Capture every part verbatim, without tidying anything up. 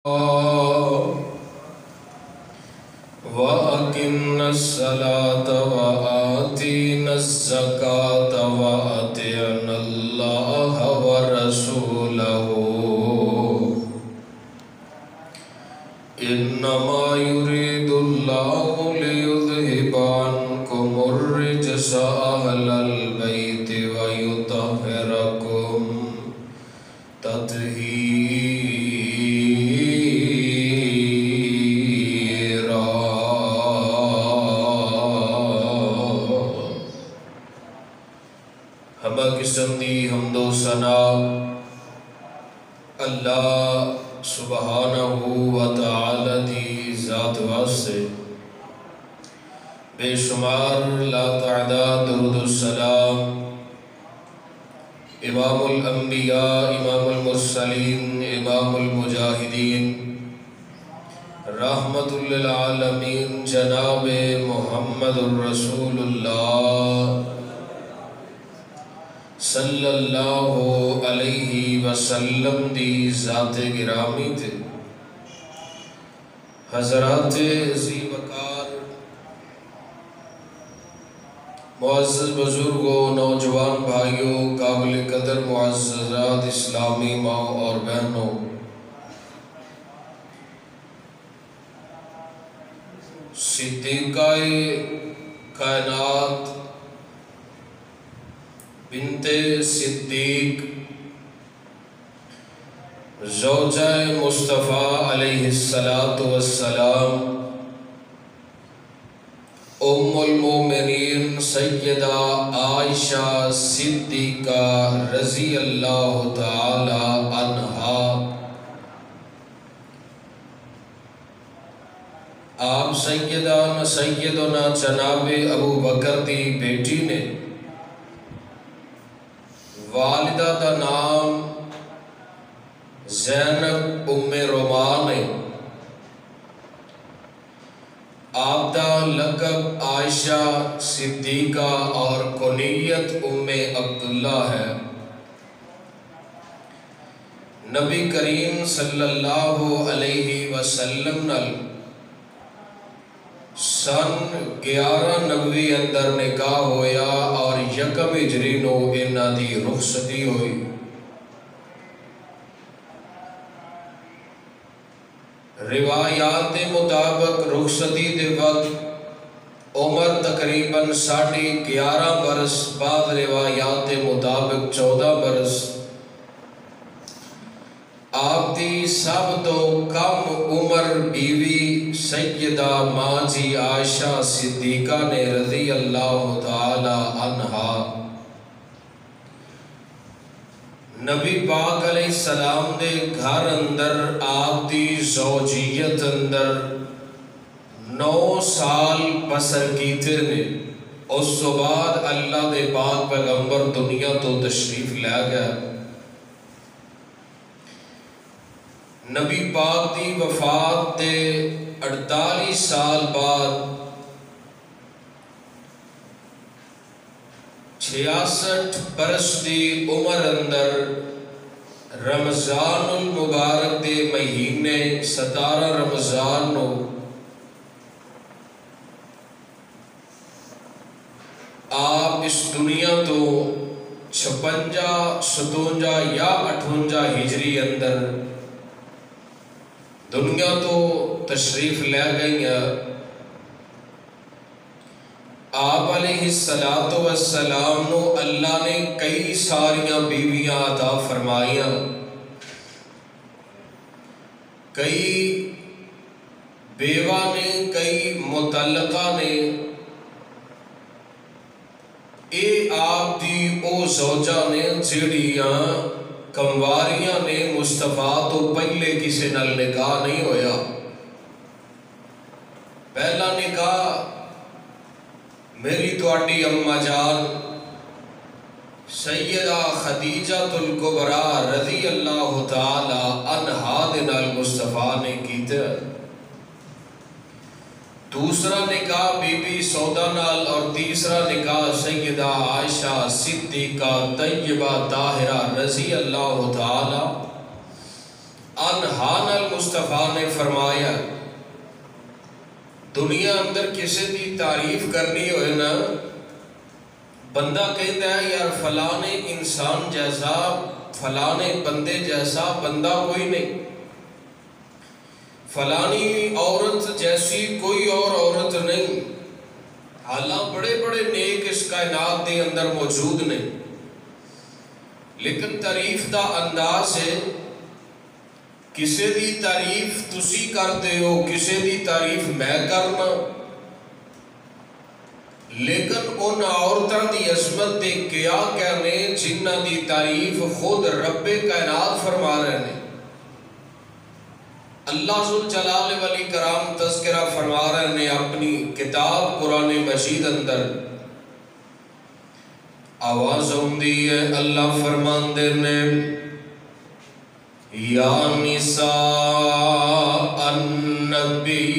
وَأَقِمْنَا الصَّلَاةَ وَآتِينَا الزَّكَاةَ وَأَطِعْنَا اللَّهَ وَرَسُولَهُ إِنَّمَا يُرِيدُ اللَّهُ لِيُذْهِبَ عَنكُمُ الرِّجْسَ أَهْلَ الْبَيْتِ وَيُطَهِّرَكُمْ تَطْهِيرًا۔ ہمہ قسم دی حمد و ثنا اللہ سبحانہ و تعالی دی ذات واسطے، بے شمار لا تعداد درود السلام امام الانبیاء، امام المرسلین، امام المجاہدین، رحمت للعالمین جناب محمد الرسول اللہ صلی اللہ علیہ وسلم دی ذات گرامی تے۔ حضرات ذی وقار، معزز بزرگوں، نوجوان بھائیوں، قابل قدر معززات اسلامی ماں اور بہنوں، صدیقہ کائنات بنت صدیق زوجہ مصطفیٰ علیہ السلام، ام المومنین سیدہ عائشہ صدیقہ رضی اللہ تعالی عنہا، آپ سیدہ سیدنا جناب ابو بکر دی بیٹی نے، والدہ دا نام زینب ام رومان ہے، آپ دا لقب عائشہ صدیقہ اور کنیت ام عبداللہ ہے۔ نبی کریم صلی اللہ علیہ وسلم نال سن گیارہ نبوی اندر نکاح ہویا اور یکم ہجری نو انہاں دی رخصتی ہوئی۔ روایات دے مطابق رخصتی دے وقت عمر تقریباً ساڑھے گیارہ برس، بعض روایات دے مطابق چودہ برس۔ آپ دی سب تو کم عمر بیوی سیدہ ماں جی عائشہ صدیقہ نے رضی اللہ تعالی عنہا، نبی پاک علیہ السلام دے گھر اندر آپ دی زوجیت اندر نو سال بسر کیتے نے۔ اس تو بعد اللہ دے پاک پیغمبر دنیا تو تشریف لے گئے۔ نبی پاک دی وفات دے اڑتالیس سال بعد چھیاسٹھ برس دی عمر اندر رمضان المبارک دے مہینے ستارہ رمضان نو آپ اس دنیا تو چھپنجا ستونجا یا اٹھونجا ہجری اندر دنیا تو تشریف لے گئی ہیں۔ آپ علیہ السلام نو اللہ نے کئی ساریاں بیویاں عطا فرمائیاں، کئی بیوہ نے، کئی متعلقہ نے۔ اے آپ دی او زوجہ نے جڑیاں کمواریاں نے، مصطفیٰ تو پہلے کسی نال نکاح نہیں ہویا۔ پہلا نکاح میری تواڈی اماں جان سیدہ خدیجہ الکبریٰ رضی اللہ تعالی عنہا دے نال مصطفیٰ نے کیتا۔ دوسرا نکاح بی بی سودا نال اور تیسرا نکاح سیدہ عائشہ صدیقہ طیبہ طاہرہ رضی اللہ تعالی انہا نال مصطفیٰ نے فرمایا دنیا اندر کسی دی تعریف کرنی ہوئے نا بندہ کہتا ہے یار فلانے انسان جیسا فلانے بندے جیسا بندہ کوئی نہیں، فلانی عورت جیسی کوئی اور عورت نہیں، حالانکہ بڑے بڑے نیک اس کائنات دے اندر موجود نہیں، لیکن تعریف دا انداز ہے کسی دی تعریف تسی کرتے ہو، کسی دی تعریف میں کرنا، لیکن ان عورتوں دی عظمت دے کیا کہنے جنہ دی تعریف خود رب کائنات فرما رہے ہیں۔ اللہ ذوالجلال والاکرام تذکرہ فرما رہے ہیں اپنی کتاب قرآن مجید اندر، آواز ہوندی ہے اللہ فرماندے نے یا نساء النبی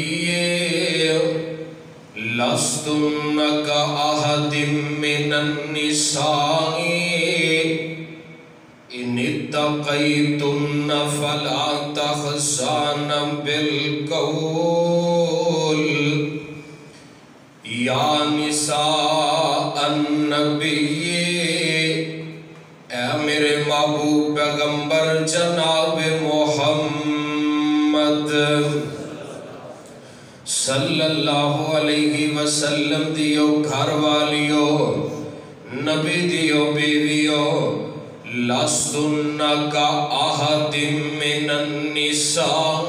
لستن کأحد من النساء ان اتقیتن فلا تخضعن بالقول یا نساء النبی، اے میرے محبوب پیغمبر جناب محمد صلی اللہ علیہ وسلم دیو گھر والیو نبی دیو بیویو لستن کا احد من النساء،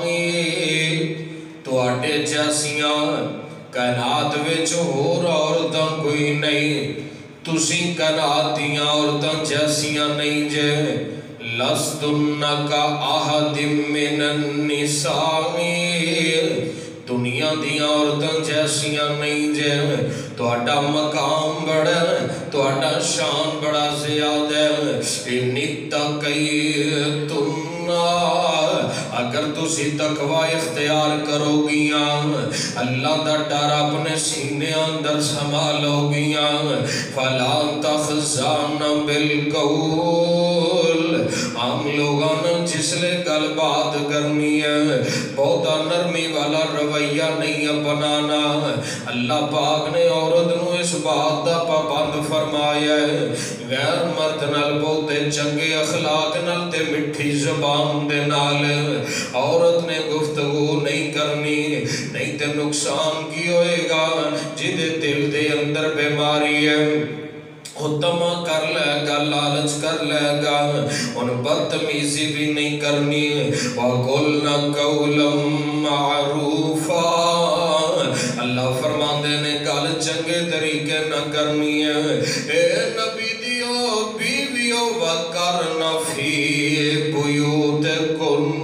تواڈے جیسیاں کائنات وچ ہور عورتاں کوئی نہیں، تسی کائنات دیاں عورتاں جیسیاں نہیں جے، لستن کا احد من النساء، دنیا دیاں عورتاں جیسیاں نہیں جے، تواڈا مقام بڑا تواڈا شان بڑا زیادہ ہے، ان اتقیتن اگر تسی تقوی اختیار کرو گیاں، اللہ دا ڈر اپنے سینے اندر سنبھالو گیاں، فلا تخضعن بالقول، عام لوگاں نے جس لے گل بات کرنی ہے بہتا نرمی والا رویہ نہیں اپنانا، اللہ پاک نے عورت نو اس بات دا پابند فرمایا ہے، غیر مرد نال بہتے چنگے اخلاق نال تے مٹھی زبان دے نال عورت نے گفتگو نہیں کرنی، نہیں تے نقصان کی ہوئے گا، جدے دل دے اندر بیماری ہے وہ تما کر لے گا، لالچ کر لے گا، ان بدتمیزی بھی نہیں کرنی، وَقُلْنَ قَوْلًا مَعْرُوفًا، اللہ فرماندے نے گل چنگے طریقے نہ کرنی ہے، اے نبی دیو بیویو وَقَرْنَ فِي بُيُوتِكُنَّ،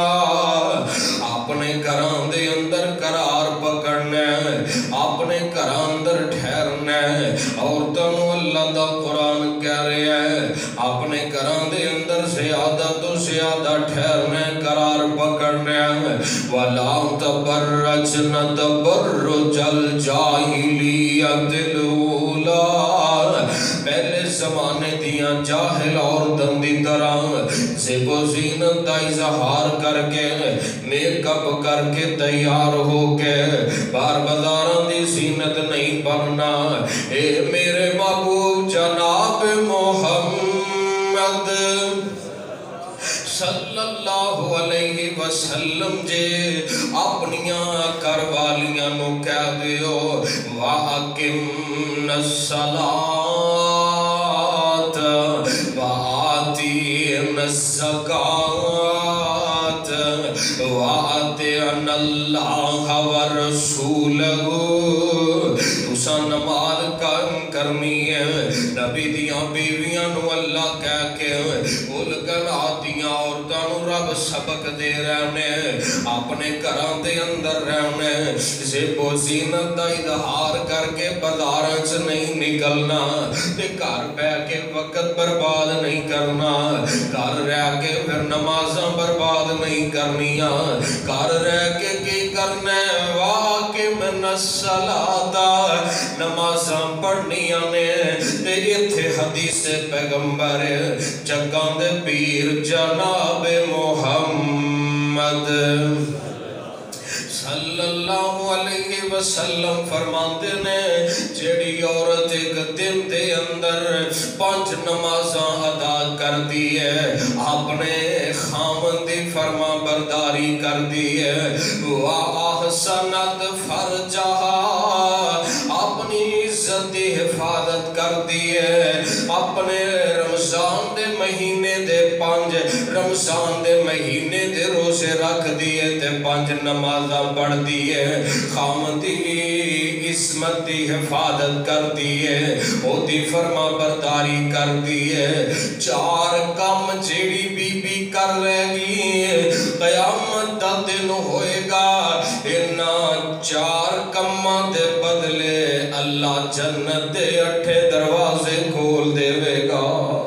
اپنے گھراں دے اندر قرار پکڑنا ہے، اپنے گھراں اندر ٹھہرنا ہے، عورتوں اللہ دا قرآن کہہ رہا ہے اپنے گھراں دے اندر زیادہ تو زیادہ ٹھہرنا ہے، قرار پکڑنا ہے، وَلَا تَبَرَّجْنَ تَبَرُّجَ الْجَاهِلِيَّةِ الْأُولَىٰ، پہلے زمانے دیاں جاہل عورتاں دی طرح زیب و زینت دا اظہار کر کے میک اپ کر کے تیار ہو کے بار بازاراں دی زینت نہیں بننا، اے میرے محبوب جناب محمد صلی اللہ علیہ وسلم جے اپنیاں کر والیاں نو کہہ دیو وَأَقِمْنَ الصَّلَاةَ وَآتِينَ الزَّكَاةَ وَأَطِعْنَ اللَّهَ وَرَسُولَهُ، تساں نماز قائم کرنی ہے، نبی دیاں بیویاں نو اللہ کہہ کے بول گناتیاں عورتاں نو رب سبق دے رہنے، اپنے گھراں دے اندر رہنے، زیب و زینت دا اظہار کر کے بازاراں چ نہیں نکلنا، تے گھر بیٹھ کے وقت برباد نہیں کرنا، گھر رہ کے پھر نمازاں برباد نہیں کرنیاں، گھر رہ کے کی کرنا ہے واقم الصلاۃ، نمازاں پڑھنیاں نے، تے ایتھے حدیث پیغمبر جگاں دے پیر جناب محمد मुहम्मद सल्लल्लाहु अलैहि वसल्लम फरमाते ने जेड़ी औरत एक दिन दे अंदर पांच नमाज़ां अदा कर दी है, अपने खामन दी फरमा बरदारी कर दी है, वा अहसनत फरजहा, अपनी इज्जत दी हिफाजत कर दी है, अपने रमजान दे महीने दे पांच रमजान दे महीने दे रोजे रख दिए ते पांच नमाज़ां पढ़ दी है, खामन दी इस्मत दी हिफाजत कर दी है, ओदी फरमा बरदारी कर दी है। चार काम जेड़ी बीबी कर रहेगी क़यामत दा दिन होएगा, इन्हां चार कम्मां दे बदले अल्लाह जन्नत दे अठे दरवाजे खोल देवेगा।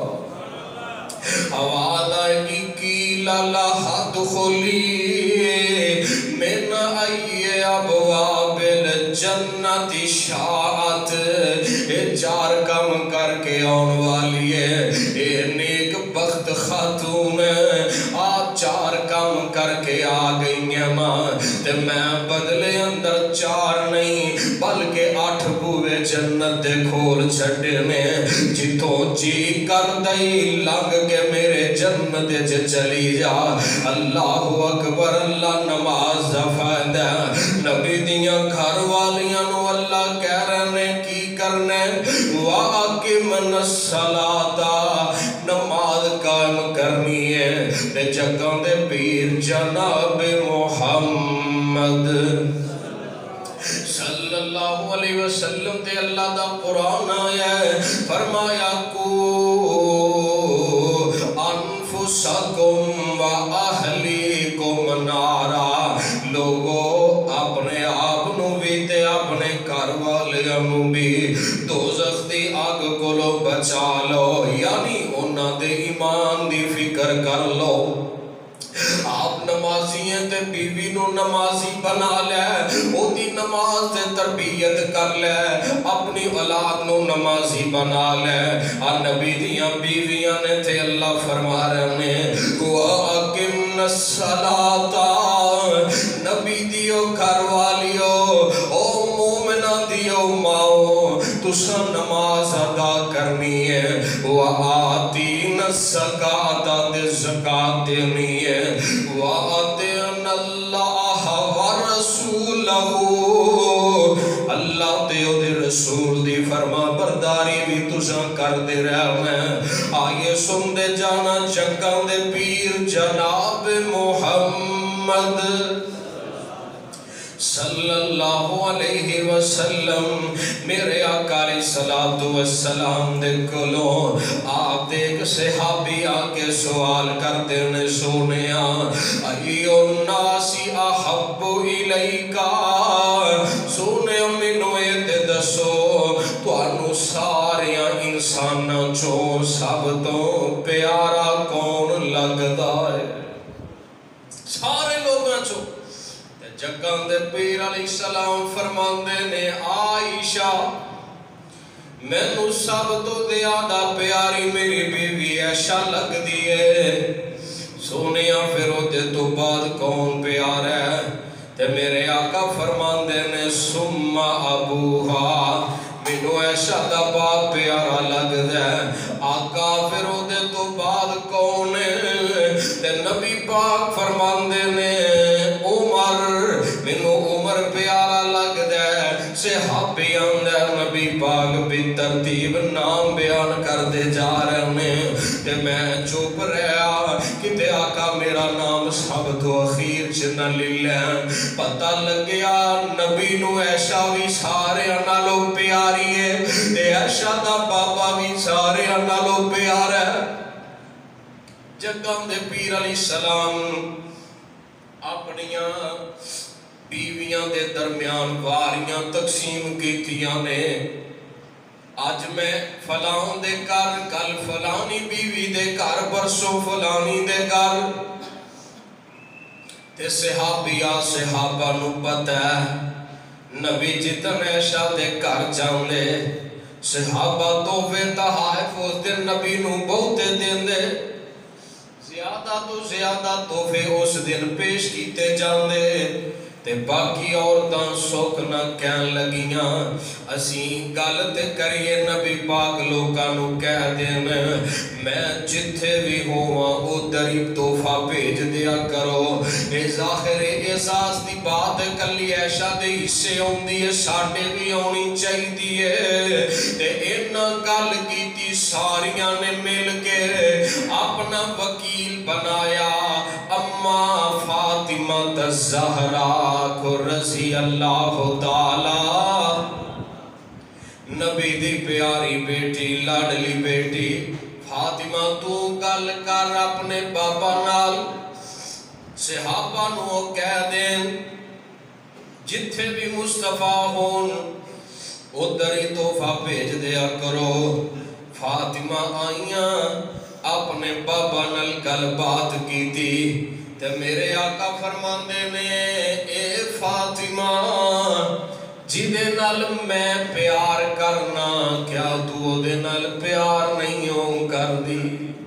आवाज़ आएगी की लाला हाथ खोली मिन आइए अबवाबिल जन्नति शाअत, ये चार काम करके आने वाली है, ये नेक बख्त खातून आ चार काम करके आ गई है मां, ते मैं बदले अंदर चार नहीं बल्कि आठ बूहे जन्नत दे खोल छड़े ने, जिथों जी कर दई लंघ के मेरे जन्नत च चली जा। अल्लाहु अकबर। अल्लाह नमाज दा फायदा नबी दियां घर वालियां नु अल्लाह कह रहे ने की करना, वाकिम सलाता, नमाज कायम करनी है, ते जगां दे पीर जनाब मुहम्मद सल्लल्लाहु अलैहि वसल्लम ते अल्लाह दा कुरान आया है, फरमाया कू अनफुसकुम व अहलीकुम नारा, लोगो अपने आप नू भी ते अपने घर वालियां नू भी दोज़ख दी अग कोलों बचा लो, यानी उन्हां दे ईमान दी फिक्र कर लो। आप नमाजी हैं ते बीवी नू नमाजी बना ले, ओदी नमाज ते तरबियत कर ले, अपनी औलाद नू नमाजी बना ले। आ नबी दियां बीवियां ने ते अल्लाह फरमा रहे ने वाकिम सलाता, नबी दियो घर वालियो ओ मोमिना दियो माओ, तुसा नमाज अदा करनी है, वा आती न ज़काता, दे ज़कात देनी है, वा अतिअन अल्लाह व रसूलहू, अल्लाह ते ओदे रसूल दी फरमा बरदारी भी तुसा कर दे रहना। आइए सुनते जाना जगां दे पीर जनाब मुहम्मद सल्लल्लाहु अलैहि वसल्लम, मेरे आका अलैहिस्सलातु वस्सलाम दे कोलों आप दे एक सहाबी आके सवाल करते ने, सोनिया अय्युन नासी अहब्बु इलैका, सोने मैनू ये दसो तुहानू सारियां इंसानां चों सब तो प्यारा कौन लगदा है? सारे लोगां चों जगां दे पीर अलैहिस्सलाम फरमांदे ने, आयशा मैनू सब तो ज्यादा प्यारी मेरी बीवी ऐशा लगदी है। सोनिया फिर ओदे तो बाद कौन प्यारा है? ते मेरे आका फरमांदे ने सुम्मा अबूहा, मैनू ऐशा दा बाप प्यारा लगदा है। आका फिर ओदे तो बाद कौन है? ते नबी पाक फरमांदे ने उमर, मैनू उमर प्यारा लगदा है। सहाबे आंदा नबी पाक भी तरतीब नाम बयान करते जा रहे ने, ते मैं चुप रहा किते आका मेरा नाम सब तो अखीर च न ले लैन। पता लग्या नबी नू ऐशा भी सारे नालों प्यारी है, ते ऐशा दा बाबा भी सारे नालों प्यारा है। जगां दे पीर अलैहिस्सलाम अपनियां बीवियां दे दरम्यान वारियां तकसीम कीतियां ने। अज मैं फलां दे घर, कल फलानी बीवी दे घर, परसों फलानी दे घर। ते सहाबिया सहाबा नू पता है नबी जितन ऐशा दे घर जांदे, सहाबा तोहफे तहाइफ उस दिन नबी नू बहुते देंदे। ज्यादा زیادہ تو زیادہ تحفے اس دن پیش کیتے جاندے تے باقی عورتاں سوک نہ کہن لگیاں اسی گل تے کریے نبی پاک لوکاں نو کہہ دین میں جتھے بھی ہوا ادھر ہی تحفہ بھیج دیا کرو اے ظاہر احساس دی بات کلی عائشہ دے حصے ہوندی ہے ساڈے بھی ہونی چاہیے تے انہاں گل کیتی ساریاں نے مل کے اپنا وکیل بنایا اماں فاطمہ الزہرا کو رضی اللہ تعالی نبی دی پیاری بیٹی لاڈلی بیٹی فاطمہ تو گل کر اپنے بابا نال صحابہ نو کہہ دین جتھے بھی مصطفیٰ ہون ادھر ہی تحفہ بھیج دیا کرو فاطمہ آئیاں اپنے بابا نال گل بات کی تھی تے میرے آقا فرماندے نے اے فاطمہ جدے نال میں پیار کرنا کیا تو دے نال پیار نہیں ہوں کر دی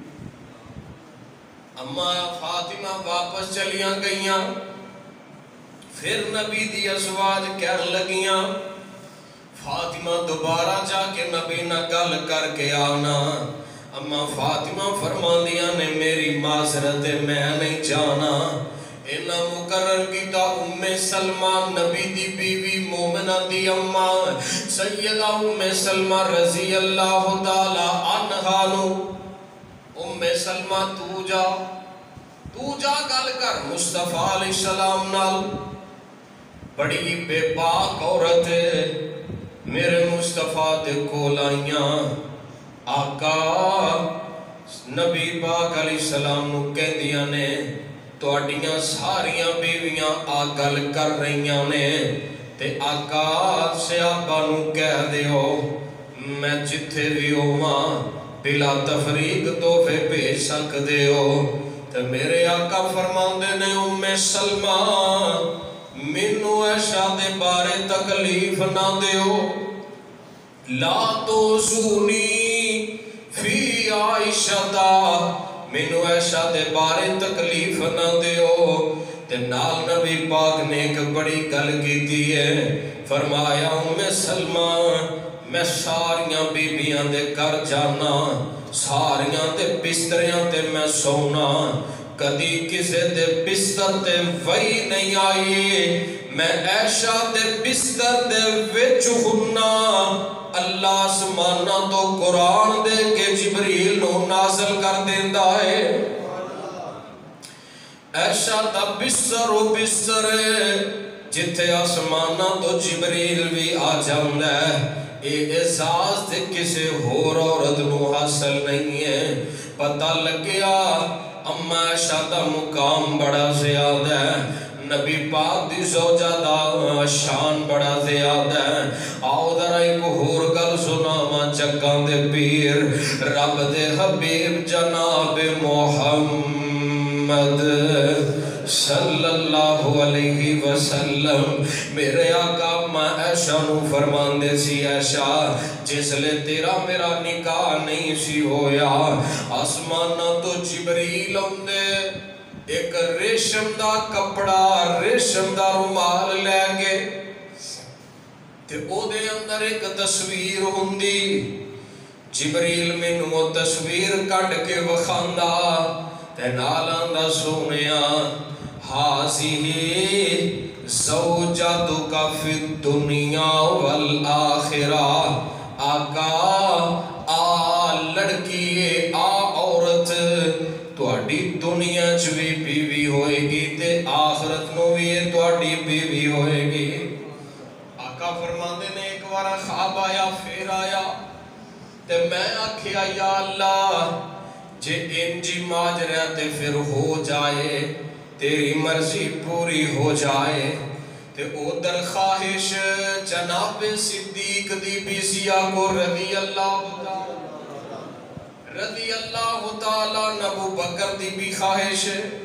اما فاطمہ واپس چلیاں گئیاں پھر نبی دی ازواج کہن لگیاں فاطمہ دوبارہ جا کے نبی نہ گل کر کے آنا اما فاطمہ فرماندیاں نے میری معذرت میں نہیں جانا انہاں مقرر کیتا ام سلمہ نبی دی بیوی مومنہ دی اماں سیدہ ام سلمہ رضی اللہ تعالی عنہا نو ام سلمہ تو جا تو جا گل کر مصطفیٰ علیہ السلام نال بڑی بے پاک عورت میرے مصطفیٰ دے کول آئیاں آقا نبی پاک علیہ السلام نو کہندیاں نے تواڈیاں ساریاں بیویاں آ گل کر رہیاں نے تے آقا صحابہ نو کہہ دیو میں جتھے بھی ہوواں بلا تفریق تحفے بھیج سکدے ہو تے میرے آقا فرماندے نے ام سلمہ مینوں عائشہ دے بارے تکلیف نہ دیو لا تو سونی فی عائشہ مینوں عائشہ دے بارے تکلیف نہ دیو تے نال نبی پاک نے ایک بڑی گل کیتی ہے فرمایا ام سلمہ میں ساریاں بیبیاں دے کر جانا ساریاں دے بستریاں تے میں سونا کدی کسے دے بستر تے وہی نہیں آئی میں عائشہ دے بستر دے وچ ہنا اللہ سمانا تو قرآن دے کے جبریل نو نازل کر دیندا ہے عائشہ دا بستر و بستر جتھے آسمانا تو جبریل بھی آ جاندہ ہے اے احساس تے کسے ہور عورت نو حاصل نہیں ہے پتہ لگیا اما عائشہ دا مقام بڑا زیادہ ہے نبی پاک دی زوجہ دا شان بڑا زیادہ ہے آؤ ذرا ایک ہور گل سناواں چکاں دے پیر رب دے حبیب جناب محمد صلی اللہ علیہ وسلم میرے آقا ماں عائشہ نو فرماندے سی عائشہ جس لے تیرا میرا نکاح نہیں سی ہویا آسمانہ تو جبریل ہوندے ایک ریشم دا کپڑا ریشم دا رومال لے گے تے او دے اندر ایک تصویر ہوندی جبریل مینوں او تصویر کڈ کے وکھاندا تے نال آندا سونیا ہاذہ زوجتک فی الدنیا والآخرہ آقا آ لڑکی آ عورت تواڈی دنیا چ بھی بیوی ہوئے گی تے آخرت نو بھی تواڈی بیوی ہوئے گی آقا فرماندے نے ایک بار خواب آیا پھر آیا تے میں آکھیا یا اللہ جے انجی ماجرہ تے پھر ہو جائے تیری مرضی پوری ہو جائے تے او در خواہش جناب صدیق دی بیسیہ کو رضی اللہ تعالی رضی اللہ تعالی ابو بکر دی بھی خواہش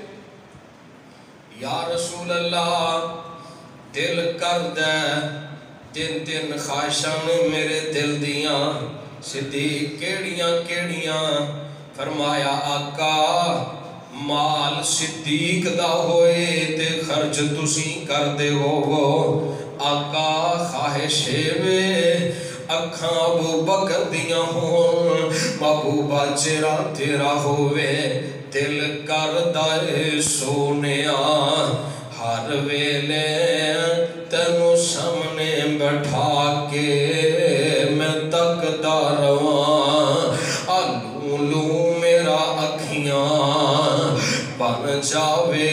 یا رسول اللہ دل کر دے تین تین خواہشاں میرے دل دیاں صدیق کیڑیاں کیڑیاں فرمایا آقا مال صدیق دا ہوئے تے خرچ تسی کر دے ہو آقا خواہش وے اکھاں ابو بکر دیاں ہون محبوبہ چہرہ تیرا ہوئے دل کر دائے سونیا ہر ویلے تینو سامنے بٹھا کے میں تکدا رواں آلو لوں میرا اکھیاں بن جاوے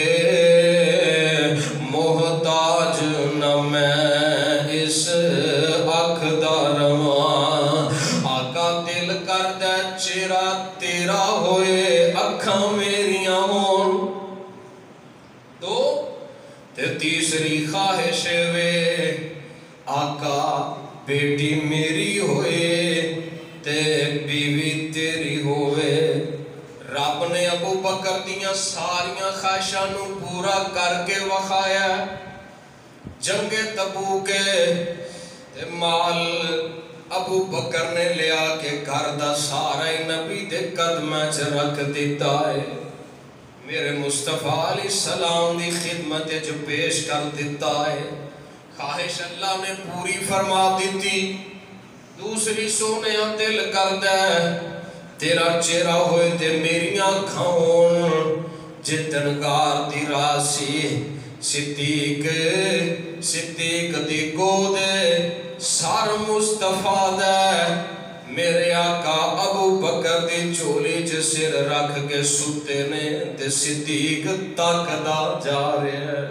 محتاج نہ میں اس اکھ دا رواں آقا دل کر دے چہرہ تیرا ہوئے اکھاں میریاں ہون دو تے تیسری خواہش وے آقا بیٹی میری ہوئے تے بیوی تیری ہوئے رب نے ابو بکر دیاں ساریاں خواہشاں نو پورا کر کے وخایا جنگ تبوک تے مال ابو بکر نے لیا کے گھر دا سارا نبی دے قدمہ چ رکھ دیتا ہے میرے مصطفیٰ علیہ السلام دی خدمت جو پیش کر دیتا ہے خواہش اللہ نے پوری فرما دیتی دوسری سونے دل کر دے تیرا چہرہ ہوئے تے میریاں کھاؤن جتنگار دی راسی صدیق صدیق دی گودے سار مصطفیٰ دے میرے آقا ابو بکر دی چولی جسر رکھ کے ستے نے تے صدیق تاکدہ جا رہے ہیں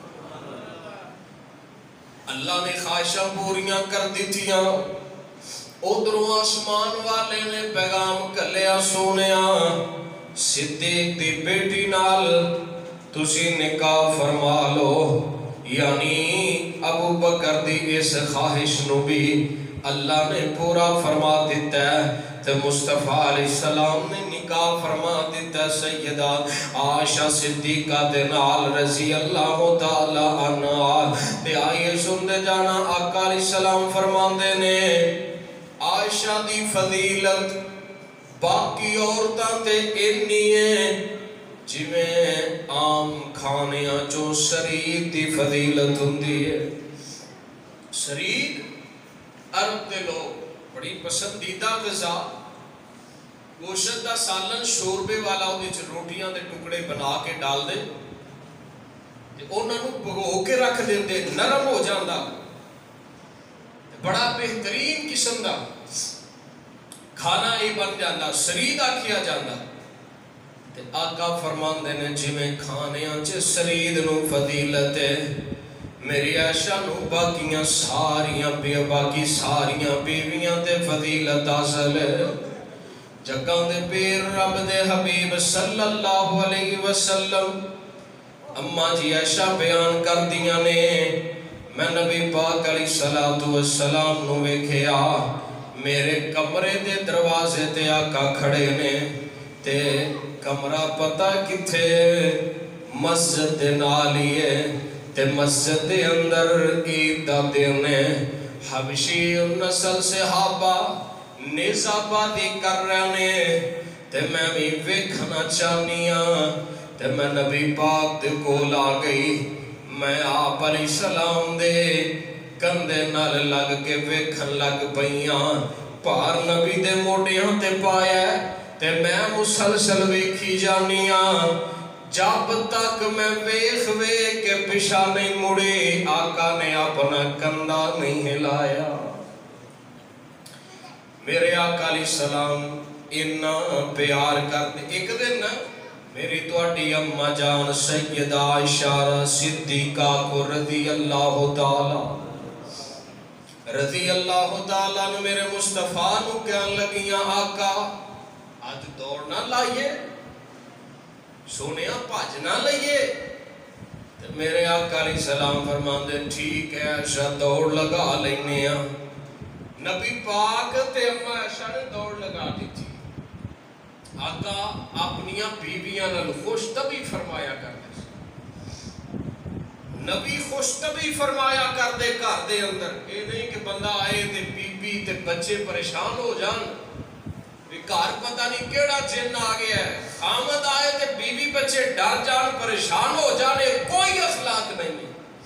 اللہ نے خواہشاں پوریاں کر دیتیاں ادھروں آسمان والے نے پیغام کلیا سونیا صدیق دی بیٹی نال تسی نکاح فرما لو یعنی ابو بکر دی اس خواہش نو بھی اللہ نے پورا فرما دیتا ہے تے مصطفیٰ علیہ السلام نے نکاح فرما دیتا ہے سیدہ عائشہ صدیقہ دے نال رضی اللہ تعالی عنہ تے آئیے سن دے جانا آقا علیہ السلام فرمان دے نے عائشہ دی فضیلت باقی عورتاں تے انی ہے جی میں عام کھانیاں جو شریک دی فضیلت ہوندی ہے شریک عرب دے لوگ بڑی پسندیدہ غذا گوشت دا سالن شوربے والا اودے چ روٹیاں دے ٹکڑے بنا کے ڈال دے تے انہاں نوں بھگو کے رکھ دیندے نرم ہو جاندا بڑا بہترین قسم دا کھانا ہی بن جاندا سرید آکھیا جاندا تے آقا فرماندے نے جویں کھانیاں چ سرید نو فضیلت ہے میری عائشہ نو باقیاں ساریاں بے باقی ساریاں بیویاں تے فضیلت حاصل ہے جگاں دے پیر رب دے حبیب صلی اللہ علیہ وسلم اما جی عائشہ بیان کر دیاں نے میں نبی پاک علیہ السلام نو ویکھیا میرے کمرے دے دروازے تے آقا کھڑے نے تے کمرہ پتہ کتھے مسجد دے نال ہی ہے تے مسجد دے اندر عید دا دن ہے حبشی نسل صحابہ نیزہ بازی کر رہے نے تے میں بھی ویکھنا چاہنیاں تے میں نبی پاک دے کول آ گئی میں آپ علیہ السلام دے کندے نال لگ کے ویکھن لگ پئیاں پار نبی دے موڈیاں تے پایا تے میں مسلسل ویکھی جانیاں جب تک میں ویکھ ویکھ کے پیچھے نہیں مڑی آقا نے اپنا کندھا نہیں ہلایا میرے آقا علیہ السلام اتنا پیار کرتے ایک دن میری تواڈی اماں جان سیدہ عائشہ صدیقہ کو رضی اللہ تعالی رضی اللہ تعالیٰ نے میرے مصطفیٰ نو کہن لگیاں آقا آج دوڑنا لائیے سونیا بھاجنا لئیے میرے آقا علیہ السلام فرمان دے ٹھیک ہے عائشہ دوڑ لگا لینے ہیں نبی پاک تے اما عائشہ نے دوڑ لگا دی تھی آقا اپنیاں بیویاں نال خوش طبی فرمایا کر دے نبی خوش طبی فرمایا کر دے گھر دے اندر یہ نہیں کہ بندہ آئے تے بی بی تے بچے پریشان ہو جان घर पता नहीं केड़ा जिन आ गया है, आमद आए ते बीवी बच्चे डर जान, परेशान हो जाने, कोई अखलाक नहीं।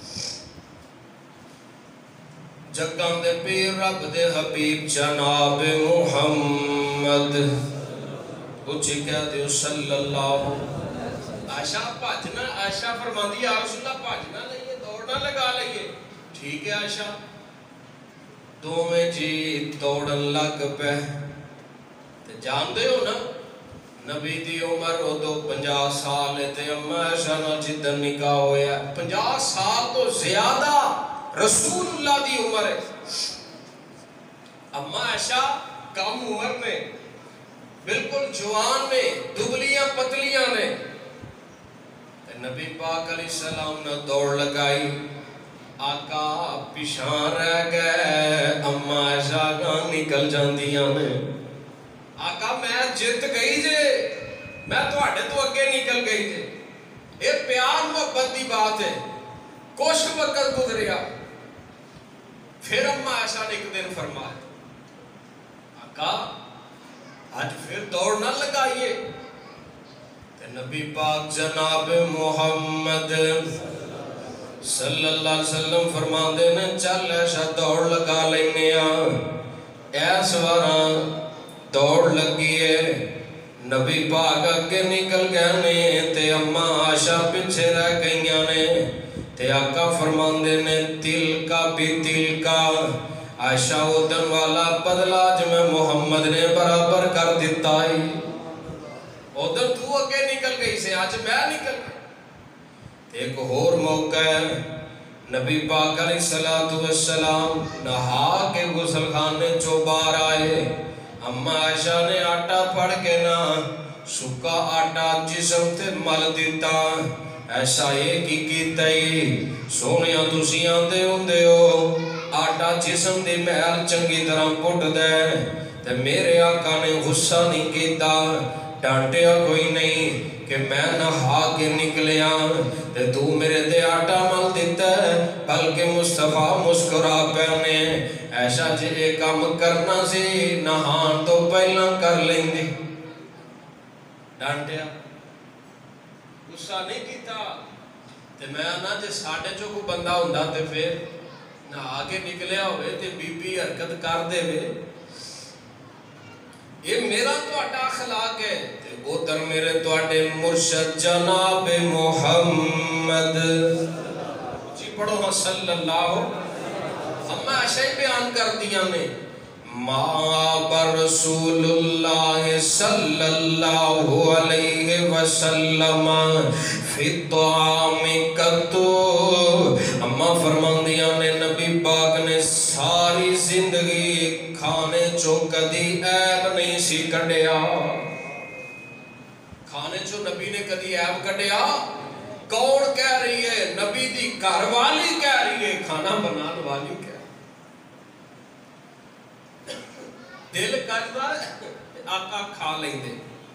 जगां दे पीर रब दे हबीब जनाब मुहम्मद, उच्ची कह दियो सल्लल्लाहु। आयशा भजना, आयशा फरमांदी या रसूलल्लाह भजना लईए, दौड़ना लगा लईए। ठीक है आयशा, दोवें जी दौड़न लग पे। ते जानदे हो ना नबी दी उम्र उदो पचास साल है ते अम्मा आयशा नाल जिद्दन निकाह होया पचास साल तो ज्यादा रसूलुल्लाह दी उम्र है। अम्मा आयशा कम उम्र में, बिल्कुल जवान ने, दुबलियां पतलियां ने, नबी पाक अलैहिस्सलाम ने दौड़ लगाई। आका पिछां रह गए, अम्मा आयशा गां निकल जांदियां ने। आका मैं जित गई जे, मैं तुहाडे तो अगे निकल गई जे। ये प्यार मोहब्बत की बात है। कुछ वक्त गुजरिया, फिर अम्मा आयशा ने एक दिन फरमाया, आका आज फिर दौड़ न लगाइए। नबी पाक जनाब मुहम्मद सल्लल्लाहु अलैहि वसल्लम फरमाते ने, चल ऐसा दौड़ लगा लेने आ। इस बार दौड़ लगी है, नबी पाक अगे निकल गए ने ते अम्मा आयशा पीछे रह गई ने। ते आका फरमाते ने, तिल का भी तिल का, आयशा उदन वाला बदला जिवें मुहम्मद ने बराबर कर दिता है। उधर तू अगे निकल गई से, आज मैं निकल गई। एक होर मौका है, नबी पाक अलैहिस्सलातु वस्सलाम नहा के गुसलखाने चो बाहर आए। अम्मा आयशा ने आटा फड़ के ना सुक्का आटा जिस्म ते मल दिता। ऐसा एक ही कीता ही, सोहणिया तुसीं आंदे हुंदे हो आटा जिस्म दी मैल चंगी तरह पुट दे। ते मेरे आका ने गुस्सा नहीं कीता, डांटिया कोई नहीं कि मैं नहा के निकलिया ते तू मेरे ते आटा मल दिता है, बल्कि मुस्तफा मुस्कुरा पे ने ऐसा जे काम करना सी नहान तो पहला कर लेंदी। डांटिया, गुस्सा नहीं कीता। ते मैं ना जे साडे चो कोई बंदा हुंदा ते फिर नहा के निकलिया होवे ते बीबी हरकत कर देवे, ये मेरा तुहाडा अखलाक है। ते उधर मेरे तुहाडे मुर्शद जनाब मुहम्मद जी पढ़ो हाँ सल्लल्लाहु। अम्मा आयशा ही बयान कर दिया ने, मा बर रसूलुल्लाह सल्लल्लाहु अलैहि वसल्लम फित्तामी कतो। अम्मा फरमांदियां ने, नबी पाक ने सारी जिंदगी खाने चो कदी ऐब नहीं सी कढ़िया। खाने चो नबी ने कदी ऐब कढ़िया? कौन कह रही है? नबी दी घरवाली कह रही है, खाना बनाने वाली कह। दिल करदा आका खा लेंदे,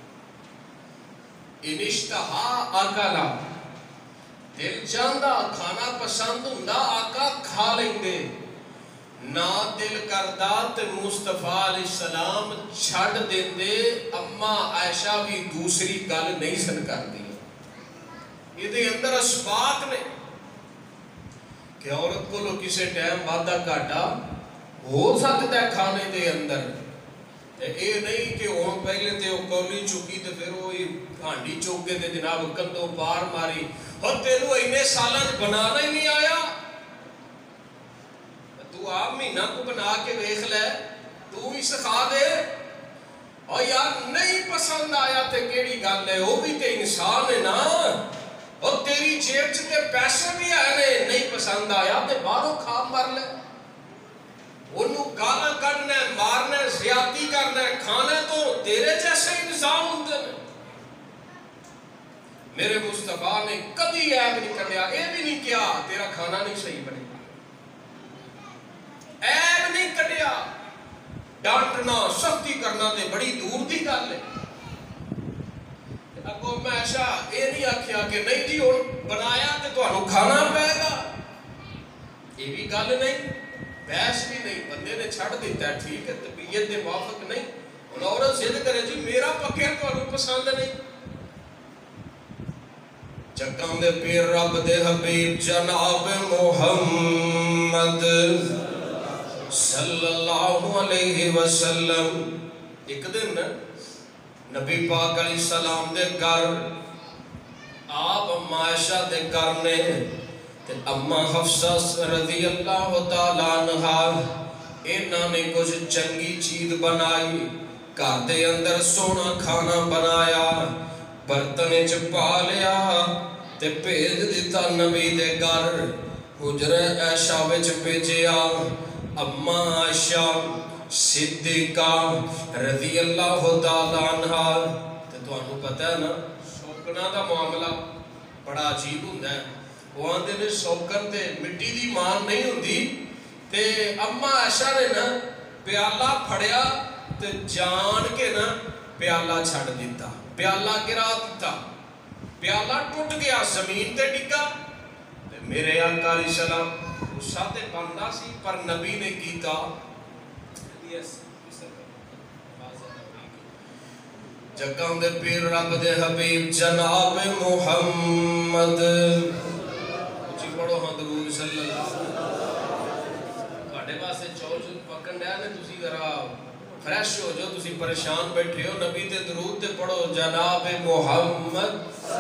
इनिश्तहा आका दिल चाहता खाना पसंद हुंदा आका खा लेंदे, ना दिल करदा ते मुस्तफा अलैहिस्सलाम छड़ देंदे। अम्मा आयशा भी दूसरी गल नहीं सन करदी। इहदे अंदर असबात ने कि औरत को किसी टाइम वादा घाटा हो सकता है खाने के अंदर। ये नहीं कि हुण पहले तो कौली चुकी तो फिर वो हांडी चुक के जनाब कंधों पार मारी, और तेनू इन्ने सालों बनाना ही नहीं आया, तू आप महीना को बना के देख ले, तू भी सिखा दे। और यार नहीं पसंद आया तो केड़ी गल है, वो भी तो इंसान है ना, और तेरी जेब च ते पैसे भी है ने, नहीं पसंद आया तो बाहरों खा मर ले। उन्हों गाला कढ़ना, मारना, ज्यादती करना, खाना तो तेरे जैसे इंसान होंगे। मेरे मुस्तफा ने कभी ऐब नहीं कढ़िया, ये भी नहीं किया तेरा खाना नहीं सही बनेगा, ऐब नहीं कढ़िया। डांटना, सख्ती करना तो बड़ी दूर की गल है। अगो मैं ऐसा ये नहीं आख्या कि नहीं जी हुण बनाया तो तुहानू खाना पेगा, ये भी गल नहीं, बहस भी नहीं। बंदे ने छड़ दिता है, ठीक है, तबीयत के मुआफिक नहीं, हुण औरत जिद करे जी मेरा पक्या तुहानूं पसंद नहीं। जगां दे पीर रब दे हबीब जनाब मुहम्मद सल्लल्लाहु अलैहि वसल्लम एक दिन नबी पाक अलैहि सलाम दे घर आप अम्मा आयशा दे घर ने ते अम्मा हफ्सा रज़ी अल्लाह तआला अन्हा इन्हां ने कुछ चंगी चीज बनाई, घर दे अंदर सोना खाना बनाया, बर्तन च पा लिया ते भेज दिता नबी दे घर। हुजरे ऐशा विच भेजिया। अम्मा आयशा सिद्दीका रज़ी अल्लाह तआला अन्हा। ते तुहानूं पता है ना शौकना दा मामला बड़ा अजीब हुंदा है। वो आंदे ने शौकन ते मिट्टी दी मान नहीं हुंदी। ते अम्मा आयशा ने ना प्याला फड़िया ते जान के ना प्याला छड़ दिता, प्याला गिरा दिता, प्याला टूट गया, जमीन ते डिगा। मेरे आका अलैहि सलाम गुस्सा ते बनदा सी पर नबी ने कीता। जगां दे पीर रब दे हबीब जनाब मुहम्मद उची पढ़ो हां दरूद सल्लल्लाहु तुहाडे वास्ते चौल पकन डया ने तुसी जरा फ्रेश हो जाओ, तुसी परेशान बैठे हो। नबी ते दरूद ते पढ़ो जनाब मुहम्मद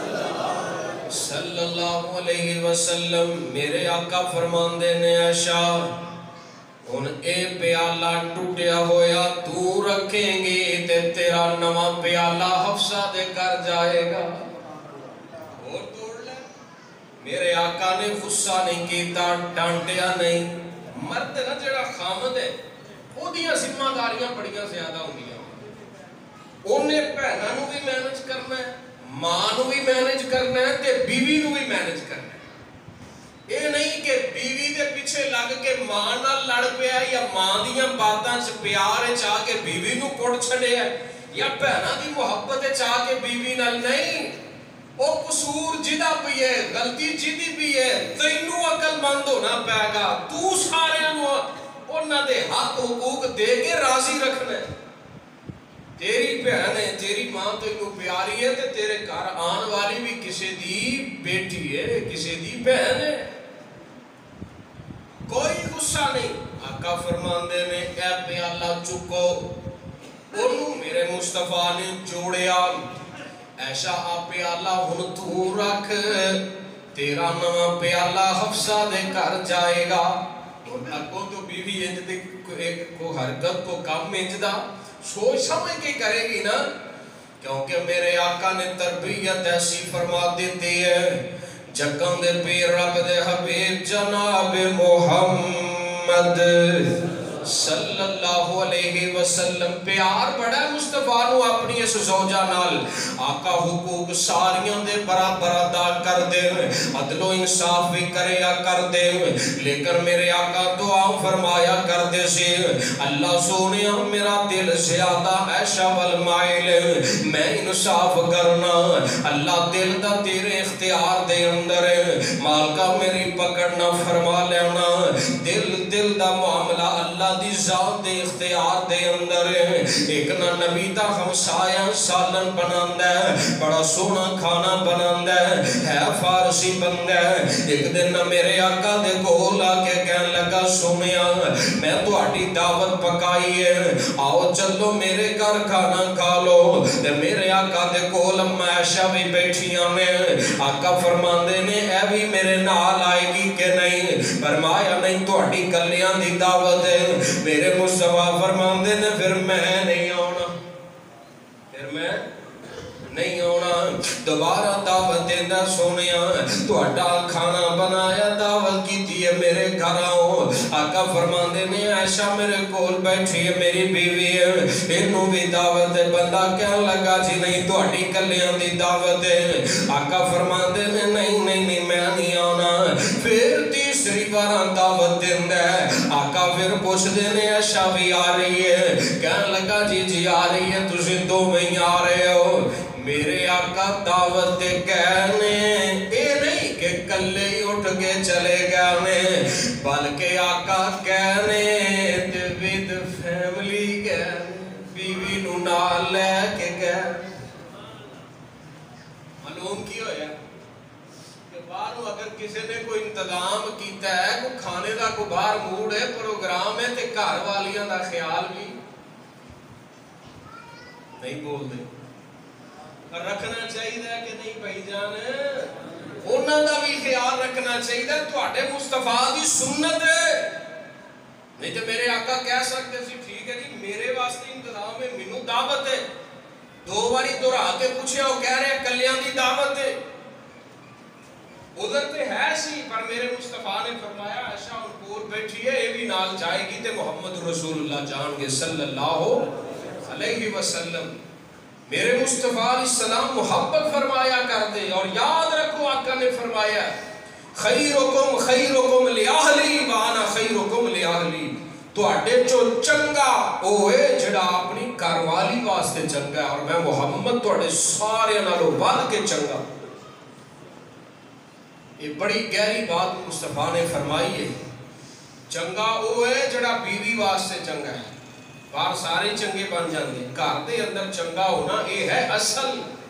सल्लल्लाहु अलैहि वसल्लम। मेरे आका फरमांदे ने आयशा हुण ए प्याला टूटिया होया तू रखेंगी ते तेरा नवा प्याला हफ्सा दे घर जाएगा। और तोड़ ले। मेरे आका ने गुस्सा नहीं कीता, डांटिया नहीं। मर्द ना जेड़ा खामद है ओदियां जिम्मेदारियां बड़ियां ज्यादा होंदियां। ओने भैनां नूं भी मैनेज करना है, मां नूं भी मैनेज करना है ते बीवी नूं भी मैनेज करना है। ये नहीं कि बीवी दे पीछे लग के मां नाल लड़ पिया या मां दियां बातां च प्यार च आके बीवी नूं कुट छड़िया या भैनां दी मुहब्बत च आके बीवी नाल नहीं। ओ कसूर जिदा भी है, गलती जिदी भी है, तैनूं अकलमंद होना पैगा। तू सारियां नूं उन्हां दे हक हुकूक दे के राजी रखना है। तेरी भैन है, तेरी मां तेनू प्यारी है ते तेरे घर आने वाली भी किसी दी बेटी है, किसी दी बहन है। कोई गुस्सा नहीं। आका फरमांदे ने ए प्याला चुको। ओनू मेरे मुस्तफा ने जोड़िया। ऐशा आ प्याला हुण तू रख, तेरा नवा प्याला हफ्सा दे घर जाएगा। अगों तो बीवी इंज दी को हरकत को काम इंजदा सोच समझ के करेगी ना, क्योंकि मेरे आका ने तरबियत ऐसी फरमा देती है। जगां दे पीर रब दे हबीब जनाब मुहम्मद सल्लल्लाहु अलैहि वसल्लम प्यार बड़ा मुस्तफा नू अपनी इस ज़ौजा नाल। आका हुकूक सारियां दे बराबर अदा कर दे, अदलो इंसाफ भी करया कर दे। लेकिन मेरे आका दुआ फरमाया कर दे से अल्लाह सोनिया मेरा दिल ज़्यादा ऐशा वल माइल, मैं इंसाफ करना। अल्लाह दिल दा तेरे इख्तियार दे अंदर है, मालका मेरी पकड़ना फरमा लेना। दिल दिल दा मामला अल्लाह दी ज़ात दे इख्तियार दे अंदर है। एक ना नबी दा हमसाया सालन बनांदा है, बड़ा सोना खाना बनांदा है, है फारसी बंदा है। एक दिन ना मेरे आका दे कोल आके कहन लगा सोनिया मैं तुहाडी दावत पकाई है, आओ चलो मेरे घर खाना खा लो। ते मेरे आका दे कोल अम्मा आयशा भी बैठियां ने। आका फरमांदे ने ए भी मेरे नाल आएगी कि नहीं? फरमाया नहीं तुहाडी कलियां दी दावत है। मेरे मुस्तफा फरमांदे ने फिर मैं नहीं आना, फिर मैं नहीं आना। दोबारा दावत देंदा सोनिया तुहाडा खाना बनाया दावत कीती है मेरे घर आओ। आका फरमांदे ने आयशा मेरे कोल बैठी है मेरी बीवी है, इनू भी दावत है। बंदा कहन लगा जी नहीं तुहाडी कलियां दी दावत है। आका फरमांदे ने नहीं नहीं नहीं मैं नहीं आना। फिर तीसरी बार दावत देंदा है। आका फिर पुछदे ने आयशा भी आ रही है? कहन लगा जी जी आ रही है, तुसी दोवें ही आ रहे हो। मेरे आका दावत दे कहने ये नहीं कि कल्ले ही उठ के चले गए, बल्कि आका कहने विद फैमिली कहने बीवी नू کسی نے کوئی انتظام کیتا ہے، کوئی کھانے کا کوئی باہر موڈ ہے، پروگرام ہے، تے گھر والیاں دا خیال بھی نہیں بول دے رکھنا چاہیے کہ نہیں بھائی جان؟ انہاں دا بھی خیال رکھنا چاہیے. تواڈے مصطفیٰ دی سنت ہے. نہیں تو میرے آقا کہہ سکتے سی ٹھیک ہے جی میرے واسطے انتظام ہے، مینوں دعوت ہے. دو باری دہرا کے پوچھیا، وہ کہہ رہے کلیاں دی دعوت ہے. ادھر تے ہے سی، پر میرے مصطفیٰ نے فرمایا عائشہ ان کول بیٹھی ہے، یہ بھی نال جائے گی تے محمد رسول اللہ جان گے صلی اللہ علیہ وسلم. میرے مصطفیٰ علیہ السلام محبت فرمایا کر دے. اور یاد رکھو آقا نے فرمایا خیرکم خیرکم لأہلی وانا خیرکم لأہلی. تواڈے چو چنگا اوے جڑا اپنی گھر والی واسطے چنگا ہے، اور میں محمد تواڈے سارے نالوں ود کے چنگا. یہ بڑی گہری بات مصطفیٰ نے فرمائی ہے. چنگا اوے جڑا بیوی واسطے چنگا ہے. باہر سارے چنگے بن جاندے، گھر دے اندر چنگا ہونا یہ ہے اصل.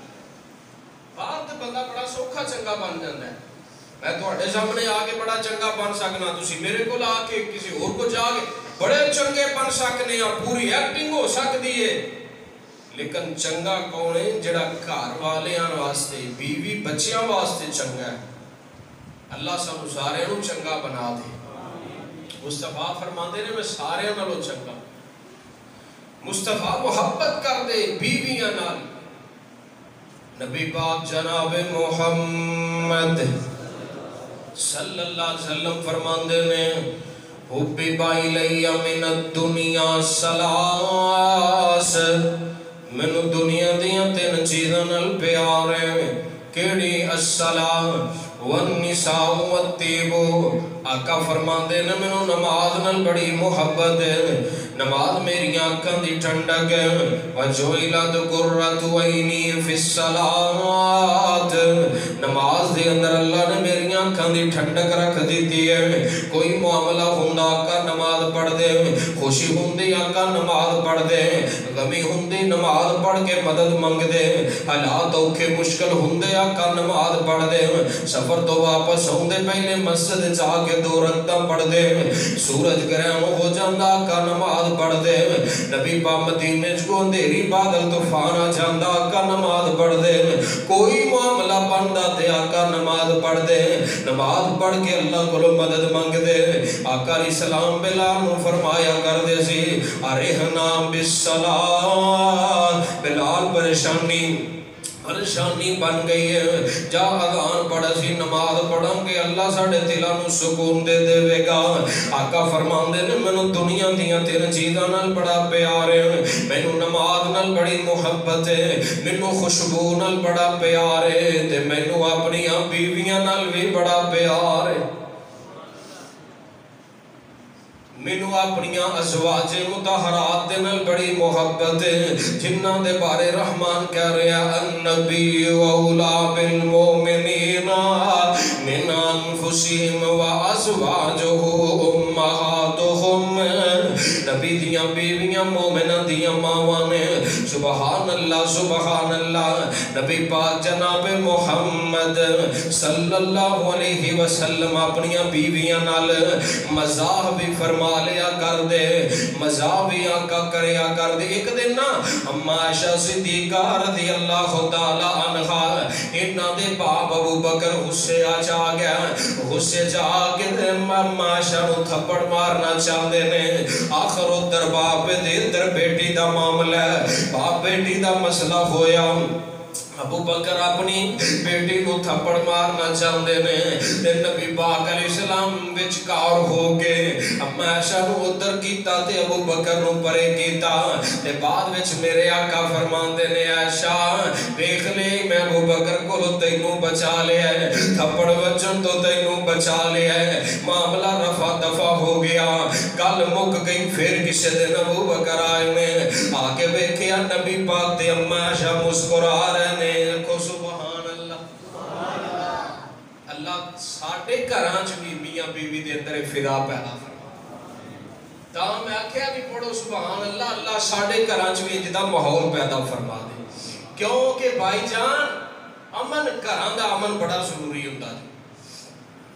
باہر تے بندہ بڑا سوکھا چنگا بن جاندا ہے. میں تواڈے سامنے آ کے بڑا چنگا بن سکنا، تسی میرے کول آ کے کسی اور کو جا کے بڑے چنگے بن سکنے ہیں، پوری ایکٹنگ ہو سکتی ہے. لیکن چنگا کون ہے؟ جڑا گھر والیاں واسطے، بیوی بچیاں واسطے چنگا ہے. اللہ سانو سارے نوں چنگا بنا دے. مصطفیٰ فرماندے نے میں سارے نالوں چنگا. مصطفیٰ محبت کر دے بیویاں نال. نبی پاک جناب محمد صلی اللہ علیہ وسلم فرماندے نے حبب الی من الدنیا ثلاث. مینوں دنیا دیاں تین چیزاں نال پیار ہے. کیڑی؟ الصلاۃ والنساء والطیب. آقا فرماندے نے مینوں نماز نال بڑی محبت ہے. نماز میری آنکھاں دی ٹھنڈک ہے. وجعلت قرۃ عینی فی الصلاۃ. نماز دے اندر اللہ نے میری آنکھاں دی ٹھنڈک رکھ دیتی ہے. کوئی معاملہ ہوندا آقا نماز پڑھ دے، خوشی ہوندی آقا نماز پڑھ دے، غمی ہوندی نماز پڑھ کے مدد منگ دے، حالات اوکھے مشکل ہوندے آقا نماز پڑھ دے، سفر تو واپس ہوندے پہلے مسجد جا کے دو رکعتاں پڑھ دے، سورج گرہن ہو جاندا آقا نماز پڑھ دے. نبی پاک مدینے کو اندھیری بادل طوفان آ جاندا آقا نماز پڑھ دے. کوئی معاملہ بندا تے آقا نماز پڑھ دے. نماز پڑھ کے اللہ کو مدد منگ دے. آقا علیہ السلام بلال نو فرمایا کر دے سی ارحنا بالصلاۃ. بلال پریشانی پریشانی بن گئی ہے، جا اذان پڑھ سی نماز پڑھاں گے اللہ ساڈے دلاں نوں سکون دے دے گا. آقا فرماندے نے مینوں دنیا دیاں تین چیزاں نال بڑا پیار ہے. مینوں نماز نال بڑی محبت ہے، مینوں خوشبو نال بڑا پیار ہے، تے مینوں اپنی بیویاں نال بھی بڑا پیار ہے. مینوں اپنی ازواج مطہرات دے نال بڑی محبت ہے، جنہاں دے بارے رحمان کہہ رہے ہیں النبی اولا بالمؤمنین من انفسہم وازواجہ امہاتہم. نبی دیاں بیویاں مومنہ دیاں ماواں نے. سبحان اللہ سبحان اللہ. نبی پاک جناب محمد صلی اللہ علیہ وسلم اپنی بیویاں نال مزاح بھی فرما لیا کر دے، مزاح بھی آقا کریا کر دے. ایک دن نا اما عائشہ صدیقہ رضی اللہ تعالی عنہا انہاں دے باپ ابو بکر غصے آ جا گیا. غصے جا کے اما عائشہ نو تھپڑ مارنا چاہندے نے. آخر ادھر باپ دے ادھر بیٹی دا معاملہ ہے، باپ بیٹی دا مسئلہ ہویا. ابو بکر اپنی بیٹی کو تھپڑ مارنا چاہندے نے تے نبی پاک علیہ السلام وچکار ہو کے اما عائشہ نو ادھر کیتا تے ابو بکر نو پرے کیتا. تے بعد وچ میرے آقا فرماندے نے عائشہ دیکھ لے میں ابو بکر کو تینوں بچا لیا ہے، تھپڑ وجن تو تینوں بچا لیا ہے، معاملہ رفع دفع ہو گیا، گل مک گئی. پھر کسی دن ابو بکر آئے نے آ کے ویکھیا نبی پاک تے اما عائشہ مسکرا رہے نے. کو سبحان اللہ. اللہ ساڈے گھراں چ بھی میاں بیوی دے اندر فضا پیدا فرما. تا میں آکھیا بھی پڑھو سبحان اللہ. اللہ ساڈے گھراں چ بھی جدا ماحول پیدا فرما دے. کیوں کہ بھائی جان امن گھراں دا امن بڑا ضروری ہوندا ہے.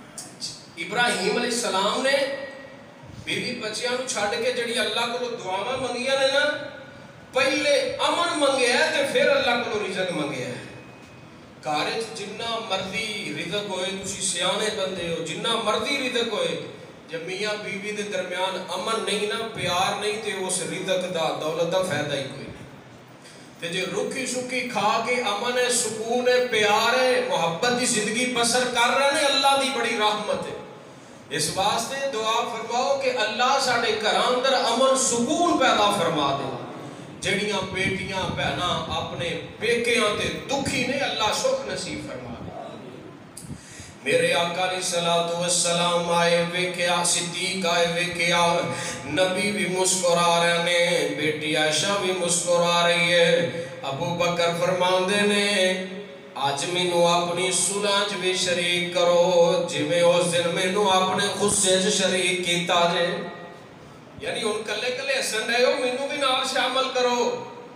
ابراہیم علیہ السلام نے بیوی بچیاں نو چھڑ کے جڑی اللہ کو دعاواں منگیاں نے نا پہلے امن منگیا ہے تے پھر اللہ کو رزق منگیا ہے. گھر وچ جنہ مرضی رزق ہوئے تسی سیانے بندے ہو جنہ مرضی رزق ہوئے جب میاں بیوی دے درمیان امن نہیں نا پیار نہیں تے اس رزق دا دولت دا فائدہ ہی کوئی نہیں. تے جے رکھی سکی کھا کے امن ہے سکون ہے پیار ہے محبت دی زندگی بسر کر رہے ہیں اللہ دی بڑی رحمت ہے. اس واسطے دعا فرماؤ کہ اللہ ساڈے گھراں اندر امن سکون پیدا فرما دے. جڑیاں بیٹیاں بہناں اپنے پیکیاں تے دکھی نے اللہ سکھ نصیب فرما دے. میرے آقا علیہ الصلوۃ والسلام آئے ویکھیا صدیق آئے ویکھیا نبی بھی مسکرا رہے نے بیٹی عائشہ بھی مسکرا رہی ہے. ابو بکر فرماندے نے آج مینوں اپنی سلح وچ بھی شریک کرو جویں اس دن مینوں اپنے غصے وچ شریک کیتا جے. یعنی ان کلے کلے ہسن رہے ہو مینوں بھی نال شامل کرو.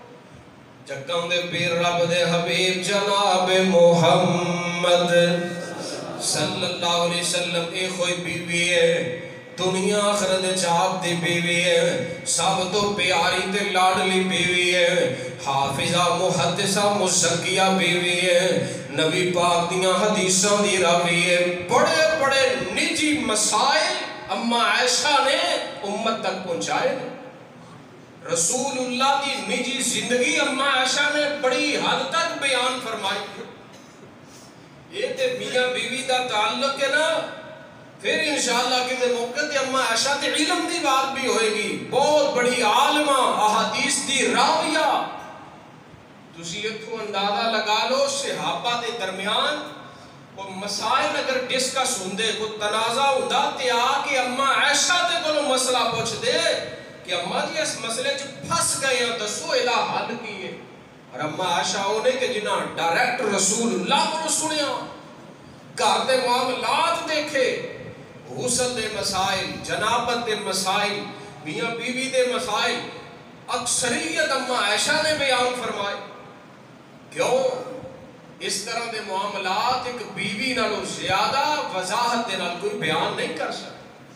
جگاں دے پیر رب دے حبیب جناب محمد صلی اللہ علیہ وسلم اے کوئی بیوی ہے دنیا آخرت وچ آپ دی بیوی ہے سب تو پیاری تے لاڈلی بیوی ہے حافظہ محدثہ مزکیہ بیوی ہے نبی پاک دیاں حدیثاں دی راوی ہے. بڑے بڑے نجی مسائل اما عائشہ نے امت تک پہنچائے. رسول اللہ کی نجی زندگی اما عائشہ نے بڑی حد تک بیان فرمائی. یہ تے میاں بیوی دا تعلق ہے نا پھر انشاءاللہ کسی موقع تے اما عائشہ تے علم دی بات بھی ہوئے گی. بہت بڑی عالمہ احادیث دی راویہ. تسی اتھو اندازہ لگا لو صحابہ دے درمیان کوئی مسائل اگر ڈسکس ہوندے کوئی تنازع ہوندا تے آ کے اما عائشہ تے کولوں مسئلہ پوچھ دے کہ اما جی اس مسئلے چ پھنس گئے ہیں دسو ادا حل کی ہے. اور اما عائشہ ہونے کہ جنہاں ڈائریکٹ رسول اللہ کو سنیا گھر دے معاملات دیکھے غسل دے مسائل جنابت دے مسائل میاں بیوی دے مسائل اکثریت اما عائشہ نے بیان فرمائے. کیوں اس طرح دے معاملات ایک بیوی نالوں زیادہ وضاحت دے نال کوئی بیان نہیں کر سکتا.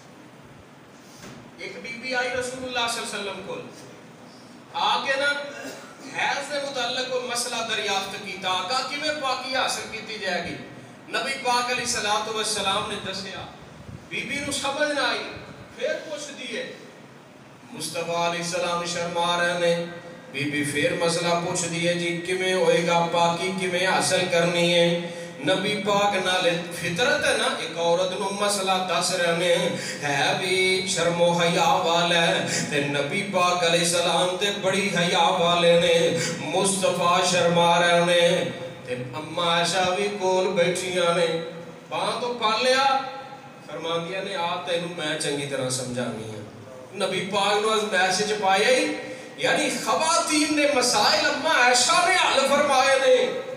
ایک بی بی آئی رسول اللہ صلی اللہ علیہ وسلم کو آگے نا حیض سے متعلق کوئی مسئلہ دریافت کیتا آقا کی میں پاکی حاصل کیتی جائے گی. نبی پاک علیہ الصلوۃ والسلام نے دسیا بی بی نو سمجھ نہ آئی پھر پوچھ دیے مصطفیٰ علیہ السلام شرما رہے نے بی بی پھر مسئلہ پوچھ دیے جی کمیں ہوئے گا پاکی کمیں حاصل کرنی ہے. نبی پاک نال فطرت ہے نا ایک عورت نو مسئلہ دس رہنے ہے بھی شرم و حیا والا ہے تے نبی پاک علیہ السلام تے بڑی حیا والے نے مصطفیٰ شرما رہنے تے اما عائشہ بھی کول بیٹھیاں نے باں تو پالیا فرماندیاں نے آ تینوں میں چنگی طرح سمجھانی ہے. نبی پاک نو از میسج پایا ہی یعنی خواتین نے مسائل اما عائشہ نے حل فرمائے نے.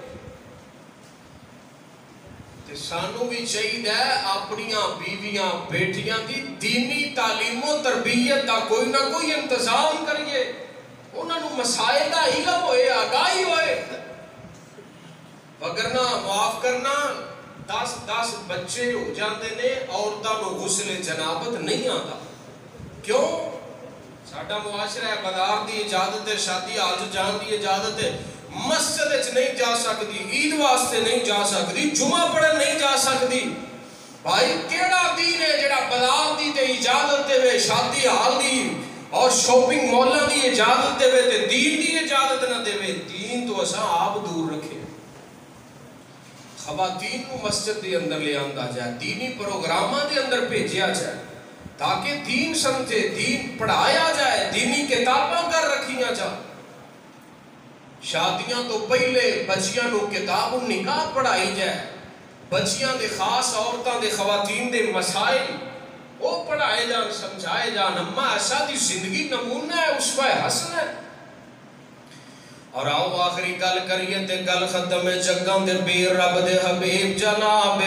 سانو بھی چاہیے اپنیاں بیویاں بیٹیاں دی دینی تعلیم و تربیت دا کوئی نہ کوئی انتظام کریے انہاں نو مسائل دا علم ہوئے آگاہی ہوئے. وگرنہ معاف کرنا دس دس بچے ہو جاندے نے عورتاں نو غسل جنابت نہیں آتا. کیوں ساڈا معاشرہ ہے بازار دی اجازت ہے شادی حال جان دی اجازت ہے مسجد وچ نہیں جا سکتی عید واسطے نہیں جا سکتی جمعہ پڑھن نہیں جا سکتی. بھائی کیڑا دین ہے جڑا بازار دی تے اجازت دے وے شادی حال دی اور شاپنگ مالاں دی اجازت دے وے تے دین دی اجازت نہ دے وے. دین تو اساں آپ دور رکھے. خواتین کو مسجد دے اندر لے آندا جائے دینی پروگراماں دے اندر بھیجیا جائے تاکہ دین سمجھے دین پڑھایا جائے دینی کتاباں کر رکھیاں جائے. شادیاں تو پہلے بچیاں نو کتاب و نکاح پڑھائی جائے بچیاں دے خاص عورتاں دے خواتین دے مسائل وہ پڑھائے جان سمجھائے جان. اما عائشہ دی زندگی نمونہ ہے اسوہ حسن ہے. اور آؤ آخری گل کریے تے گل ختم ہے جگاں دے پیر رب دے حبیب جناب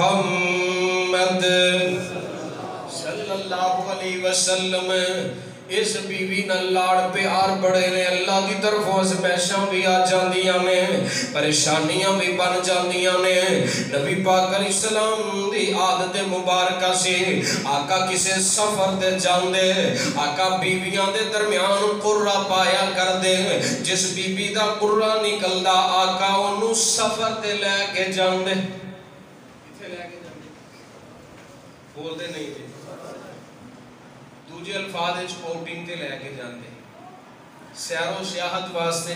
محمد صلی اللہ علیہ وسلم اس بیوی نال لاڑ پیار بڑے نے اللہ کی طرف ازمائشاں بھی آ جاندیاں نے پریشانیاں بھی بن جاندیاں نے نبی پاک علیہ السلام دی عادت مبارکہ سے آقا کسے سفر دے جاندے آقا بیویاں دے درمیان قرہ پایا کر دے جس بی بی دا قرہ نکل دا آقا انہوں سفر دے لے کے جاندے کتھے لے کے جاندے بول دے نہیں دے دوجے الفاظ اچ اوٹنگ تے لے کے جاندے سیر و سیاحت واسطے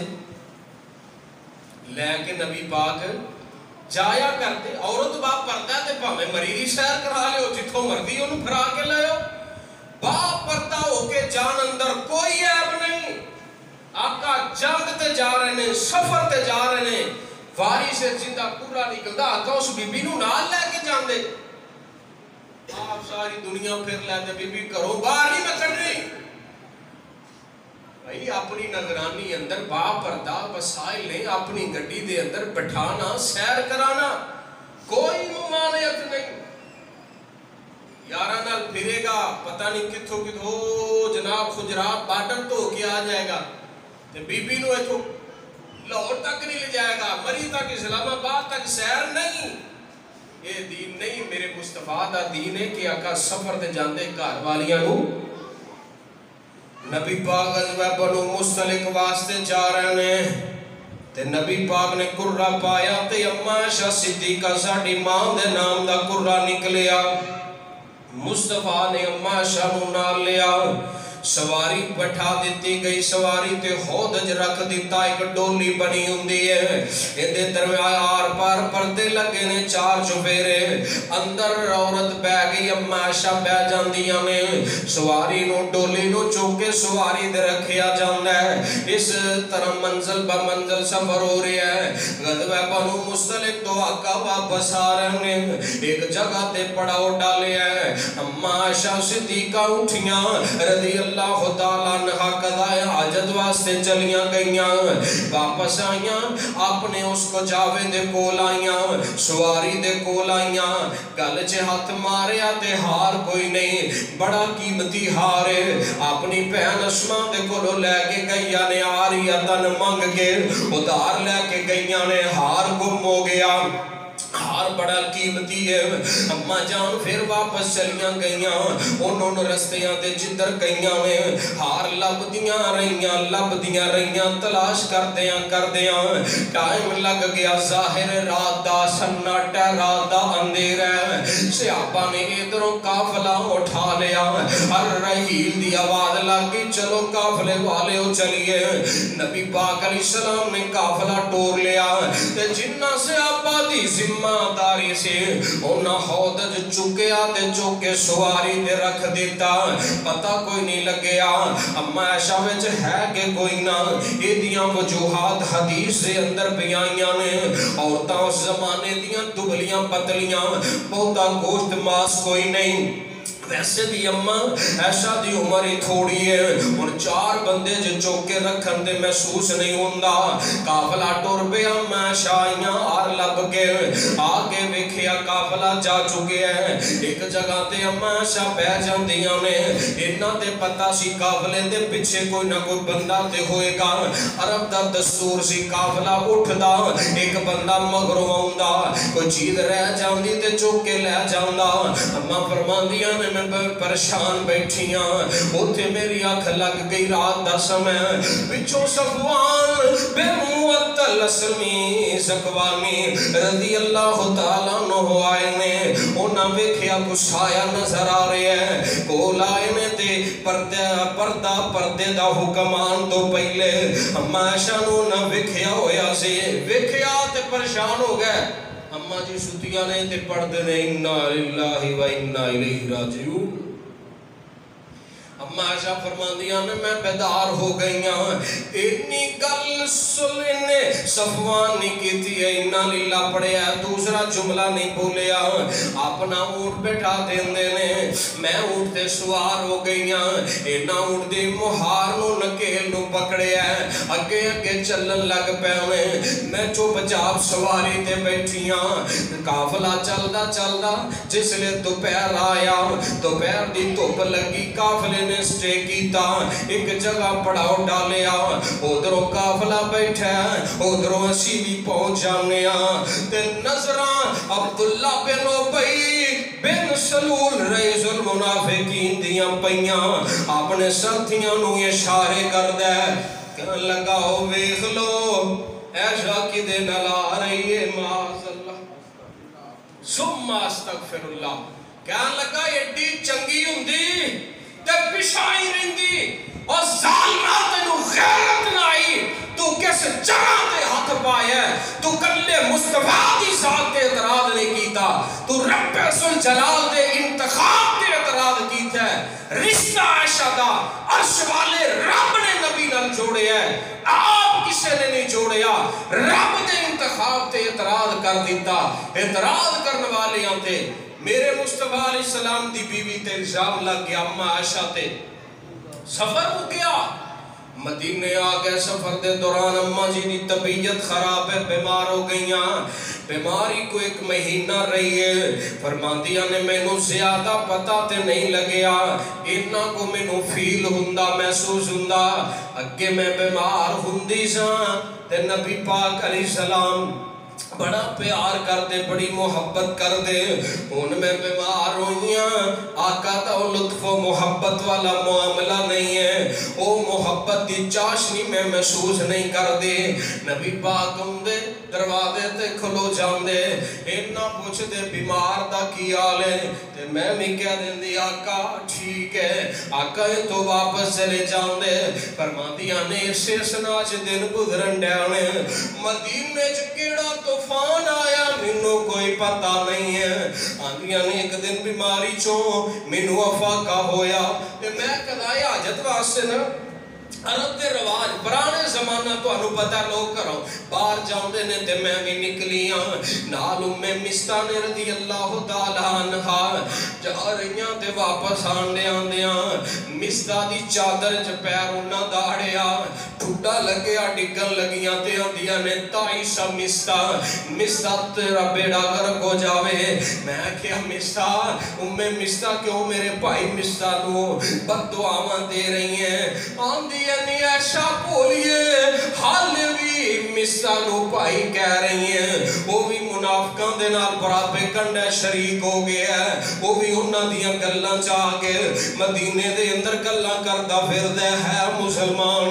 لے کے نبی پاک جایا کرتے عورت باپ پردہ تے پاویں مریضی سیر کرا لے ہو جتھوں مردی انہوں پھرا کے لے ہو باپ پردہ ہو کے جان اندر کوئی عیب نہیں آقا جنگ تے جا رہے ہیں سفر تے جا رہے ہیں واری سے زندہ پورا نکلدا آقا اس بی بی نو نال لے کے جاندے آپ ساری دنیا پھر لیتے بی بی کرو باہر نہیں بچڑنی بھائی اپنی نگرانی اندر باپ پردہ وسائل نے اپنی گڈی دے اندر بٹھانا سیر کرانا کوئی ممانعت نہیں یارہ نال پھرے گا پتہ نہیں کتھوں کتھوں جناب خجرات بارڈر تو کیا آ جائے گا تے بی بی نو ایتھو لاہور تک نہیں لے جائے گا مری تک اسلام آباد تک سیر نہیں یہ دین نہیں میرے مصطفیٰ دا دین ہے کہ آقا سفر دے جاندے گھر والیاں نو نبی پاک غزوہ بنو مستلق واسطے جا رہے ہیں تے نبی پاک نے قرہ پایا تے اماں عائشہ صدیقہ ساڈی ماں دے نام دا قرہ نکلیا مصطفیٰ نے اماں عائشہ نو نال لیا سواری بٹھا دیتی گئی سواری تے ہودج رکھ دیتا ایک ڈولی بنی ہوندی ہے اندے درمیان آر پار پردے لگے نے چار چفیرے اندر عورت بہ گئی اماں عائشہ بہ جاندیاں نے سواری نو ڈولی نو چوکے سواری دے رکھیا جاندا ہے اس طرح منزل با منزل سفر ہو رہا ہے غزوہ بنو مستلق تو آقا واپس آ رہے ہیں ایک جگہ تے پڑاؤ ڈالے ہیں اماں عائشہ صدیقہ اٹھیاں رضی اللہ اللہ تعالیٰ عنہ قضائے حاجت واسطے چلیاں گئیاں واپس آئیاں اپنے اس کو جاوے دے کول آئیاں سواری دے کول آئیاں گل چے ہاتھ ماریا تے ہار کوئی نہیں بڑا قیمتی ہار ہے اپنی پہن اسماء دے کولو لے کے گئیاں نے آریتن منگ کے ادھار لے کے گئیاں نے ہار گم ہو گیا ہار بڑا قیمتی ہے اماں جان پھر واپس چلیاں گئیاں انہوں نے رستیاں دے جدر گئیاں میں ہار لب دیاں رہیاں لب دیاں رہیاں تلاش کردیاں کردیاں ٹائم لگ گیا ظاہر رات دا سناٹا رات دا اندھیر ہے صحابہ نے ادھروں قافلہ اٹھا لیا ہر رحیل دی آواز لگی چلو قافلے والے ہو چلیے نبی پاک علیہ السلام نے قافلہ ٹور لیا تے جنہ صحابہ دی ذمہ داری سے انہاں حودج چکے آتے چوکے سواری دے رکھ دیتا پتہ کوئی نہیں لگیا اماں عائشہ وچ ہے کہ کوئی نہ یہ دیاں وجوہات حدیث سے اندر بیائیاں نے عورتاں اس زمانے دیاں دبلیاں پتلیاں بہتا گوشت ماس کوئی نہیں ویسے بھی اماں ایسا دی عمری تھوڑی ہے اور چار بندے جو چوکے رکھن دے محسوس نہیں ہوندہ قافلہ ٹور پہ اماں شائیاں آر لب کے آگے وکھیا قافلہ جا چکے ہیں ایک جگہ تے اماں شاہ بہ جاندیاں نے انہاں تے پتہ سی قافلے دے پچھے کوئی نہ کوئی بندہ تے ہوئے گا عرب دا دستور سی قافلہ اٹھ دا ایک بندہ مغرو ہوندہ کوئی چیز رہ جاندی تے چوکے لے جاندہ اماں فرماندیاں نے میں پریشان بیٹھیاں ہوتے میری آنکھ لگ گئی رات دا سمے بچوں صفوان بن معطل اسلمی زکوانی رضی اللہ تعالیٰ عنہ آئے نے انہاں ویکھیا کچھ سایہ نظر آ رہے ہیں کول آئے نے تے پردہ پردہ پردے دا حکمان تو پہلے اماں عائشہ نو نہ ویکھیا ہویا سے ویکھیا تے پریشان ہو گئے اماں جی سوتیاں نے تے پڑھ دے انا للہ و انا الیہ راجعون اماں عائشہ فرماندیاں نے میں بیدار ہو گئیاں اتنی گل سلنے صفوان نہیں کی تھی انا للہ پڑھے ہے دوسرا جملہ نہیں بولیا اپنا اونٹ بیٹھا دیندے نے میں اونٹ تے سوار ہو گئیاں اینا اونٹ دی مہار نو نکیل نو پکڑے ہے اگے اگے چلن لگ پہنے میں چوپ چاپ سواری تے بیٹھیاں قافلہ چلدا چلدا جس لئے دوپہر آیا دوپہر دی دھوپ لگی قافلے نے سٹے کیتا ایک جگہ پڑاؤ ڈالیا ادھروں قافلہ بیٹھا ادھروں اسی بھی پہنچ جانے تے نظراں عبداللہ بن ابی بن سلول رئیس المنافقین دیاں پیاں اپنے ساتھیاں نو اشارے کر دے کہنے لگا ہو ویکھ لو ایسا کی دے نلا رہی ہے معاذ اللہ ثم استغفر اللہ کہنے لگا ایڈی چنگی ہوندی تے پچھائی رہندی اور ظالمہ تینو غیرت نہ آئی تو کس جگہ تے ہاتھ پایا ہے تو کلے مصطفیٰ دی ذات تے اعتراض نہیں کیتا تو رب ذوالجلال دے انتخاب تے اعتراض کیتا ہے رشتہ عائشہ دا عرش والے رب نے نبی نال جوڑے ہے آپ کسے نے نہیں جوڑیا رب دے انتخاب تے اعتراض کر دیتا اعتراض کرنے والے آتے میرے مصطفیٰ علیہ السلام دی بیوی تے الزام لگ گیا اما عائشہ تے سفر ہو گیا مدینے آگئے سفر دے دوران اماں جی دی طبیعت خراب ہے بیمار ہو گئیاں بیماری کو ایک مہینہ رہی ہے فرماندیاں نے میں نو زیادہ پتا تے نہیں لگیا انہاں کو میں نو فیل ہندہ محسوس ہندہ اگے میں بیمار ہندی ساں تے نبی پاک علیہ السلام بڑا پیار کر دے بڑی محبت کر دے ان میں بیمار ہوئیاں آقا دا لطف و محبت والا معاملہ نہیں ہے او محبت دی چاشنی میں محسوس نہیں کر دے نبی پاک ہم دے دروازے تے کھلو جان دے انہاں پوچھ دے بیمار دا کی حال ہے تے میں بھی کہہ دیں دی آقا ٹھیک ہے آقا تو واپس چلے جان دے فرماندیاں نے اسے سناچ دن گزرن ڈیانے مدینے چکیڑا طوفان آیا منو کوئی پتہ نہیں ہے آندیاں نے ایک دن بیماری چوں منو افاقہ ہویا تے میں کدائی آجت واسے نا عرب دے رواج پرانے زمانہ تو انو پتہ لوگ کرو باہر جاندے نے تے میں بھی نکلیاں نال ام مستان رضی اللہ تعالیٰ عنہ جا رہیاں تے واپس آندے آندیاں مستہ دی چادر چ پیر انہاں داڑیا ٹھوٹا لگیا ڈگن لگیاں تے آندیاں نے تائی سا مستہ مستہ تیرا بیڑا گرک ہو جاوے میں کیا مستہ ام مستہ کیوں میرے بھائی مستہ نو بد دعاواں دے رہی ہیں آندی یعنی ایسا بولیے حال بھی مستانو پائی کہہ رہی ہیں وہ بھی منافقان دے نال برابے کنڈے شریک ہو گیا ہے وہ بھی انہاں دیاں گلاں چاہ کے مدینے دے اندر گلاں کردہ پھر دے ہے مسلمان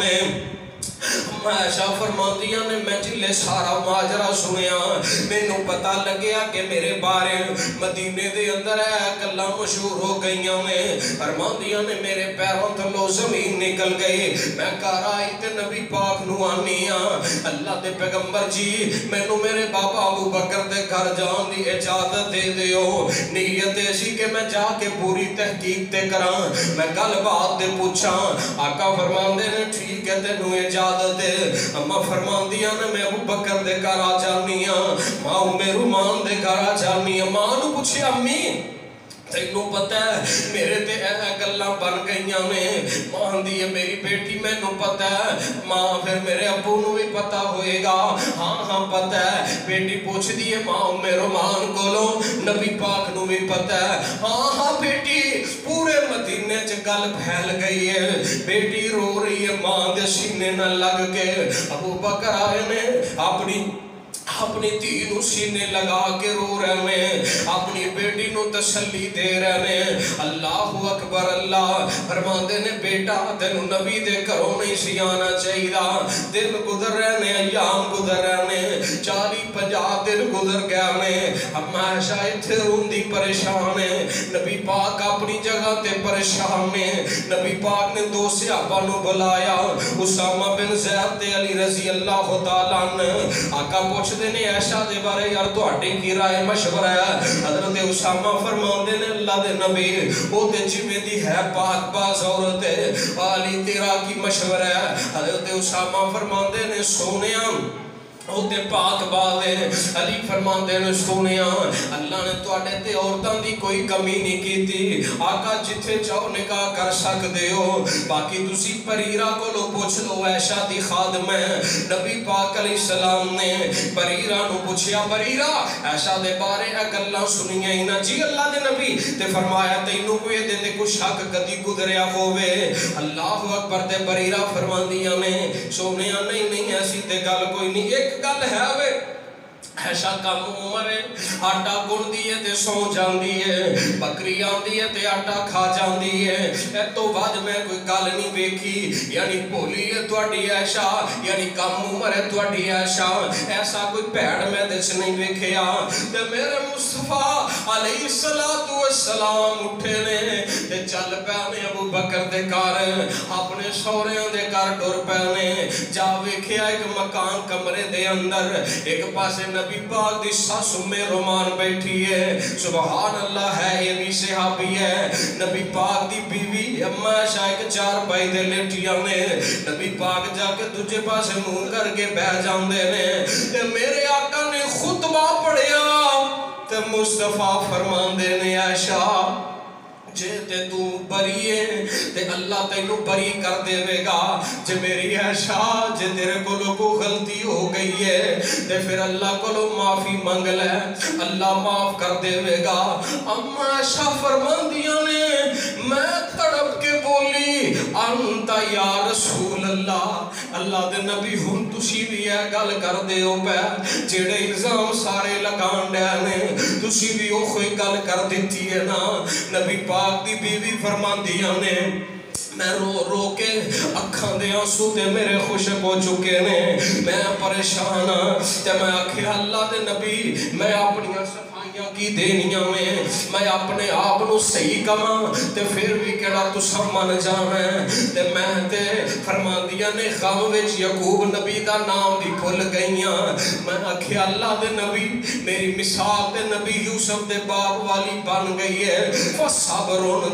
عائشہ فرماندیاں نے میں جلے سارا ماجرہ سنیا میں نو پتا لگیا کہ میرے بارے مدینے دے اندر ہے گلاں مشہور ہو گئیاں میں فرماندیاں نے میرے پیروں تھلو زمین نکل گئی میں کہا آئی تے نبی پاک نو آنیاں اللہ دے پیغمبر جی میں نو میرے بابا ابو بکر دے گھر جان دی اجازت دے دیو نیت ایسی کہ میں جا کے پوری تحقیق تے کران میں کل بات دے پوچھاں آقا فرماندے نے ٹھیک ہے تے نو اجازت دے اما فرمان دیا نے میں ابو بکر دے گھر آ جانیاں ماں میں رومان دے گھر آ جانیاں ماں نو پوچھے امی تینو پتہ ہے میرے تے اے گلاں بن گئیاں نے ماں دی میری بیٹی میں نو پتہ ہے ماں پھر میرے ابو نو بھی پتہ ہوئے گا ہاں ہاں پتہ ہے بیٹی پوچھ دیئے ماں میں رومان کولو نبی پاک نو بھی پتہ ہے ہاں ہاں بیٹی پورے مدینے چ گل پھیل گئی ہے بیٹی رو رہی ہے ماں دے سینے نہ لگ کے ابو بکر آئے نے اپنی اپنی دھی نو سینے لگا کے رو رہے ہیں اپنی بیٹی نو تسلی دے رہے ہیں اللہ اکبر اللہ فرماندے نے بیٹا تینو نبی دے کرو نہیں سی آنا چاہیے دن گزر رہے ہیں ایام گزر رہے ہیں چالی پنجا دن گزر گیا نے ہم عائشہ اتھے روندی پریشان ہیں نبی پاک اپنی جگہ تے پریشان ہیں نبی پاک نے دو صحابہ نو بلایا اسامہ بن زید تے علی رضی اللہ تعالیٰ عنہ آقا پوچھ دے نے ایسا دے بارے یار تو ہٹے کی رائے مشورہ ہے حضرت اسامہ فرمان دے نے اللہ دے نبی وہ تے جمعے دی ہے پاک باز عورت ہے علی تیرا کی مشورہ ہے حضرت اسامہ فرمان دے نے سونیاں اوتے پاک بازے علی فرماندے نے سنیا اللہ نے تواڈے تے عورتاں دی کوئی کمی نہیں کیتی آقا جتھے چاہو نکاح کر سکدے ہو باقی تسی بریرہ کولو پوچھ لو عائشہ دی خادم ہے نبی پاک علیہ السلام نے بریرہ نو پوچھیا بریرہ عائشہ دے بارے اے گلاں سنیاں ہی نہ جی اللہ دے نبی تے فرمایا تینوں کوئی دے تے کچھ شک کدی گزریا ہووے اللہ اکبر تے بریرہ فرماندیاں نے سونیا نہیں نہیں ایسی تے گل کوئی نہیں ایک گل ہے وے ایسا کم عمر ہے آٹا گن دیئے تے سو جان دیئے بکری آن دیئے تے آٹا کھا جان دیئے اے تو بعد میں کوئی گل نہیں بیکھی یعنی بولی ہے توڑی ایشا یعنی کم عمر ہے توڑی ایشا ایسا کوئی پیڑ میں دیچ نہیں بیکھیا تے میرے مصطفیٰ علیہ السلام اٹھے نے تے چل پہنے ابو بکر دے کار اپنے شوریاں دے کار ڈور پہنے جا بیکھیا ایک مکان کمرے دے اندر ایک پاسے نبی پاک دی ساس میں رومان بیٹھی ہے سبحان اللہ ہے یہ بھی صحابی ہے نبی پاک دی بیوی اما شاید چار بائی دے لیٹیاں نے نبی پاک جا کے تجھے پاس منہ کر کے بہ جان دے نے تے میرے آقا نے خطبہ پڑھیا تے مصطفیٰ فرمان دے نے عائشہ جے تے تو بری ہے تے اللہ تینوں بری کر دے وے گا جے میری عائشہ جے تیرے کو کو غلطی ہو گئی ہے تے پھر اللہ کو لو معافی مانگ لے اللہ معاف کر دے وے گا اما عائشہ فرماندیاں نے میں تڑپ کے بولی انتا یا رسول اللہ اللہ دے نبی ہن تسی بھی ہے گل کر دے ہو پہ جیڑے الزام سارے لگان دے نے تسی بھی او کوئی گل کر دیتی ہے نا نبی پاک دی بیوی فرمان دیا نے میں رو رو کے اکھاں دے آنسو دے میرے خوشک ہو چکے نے میں پریشان تے میں آکھے اللہ دے نبی میں اپنی صفائیاں کی دینیاں میں میں اپنے آپ نو صحیح کما تے پھر بھی کہڑا تو سب من جانا ہے تے میں تے فرمان دیا نے غم وچ یعقوب نبی دا نام بھی بھول گئیاں میں آکھے اللہ دے نبی میری مثال تے نبی یوسف دے باپ والی بن گئی ہے فصبر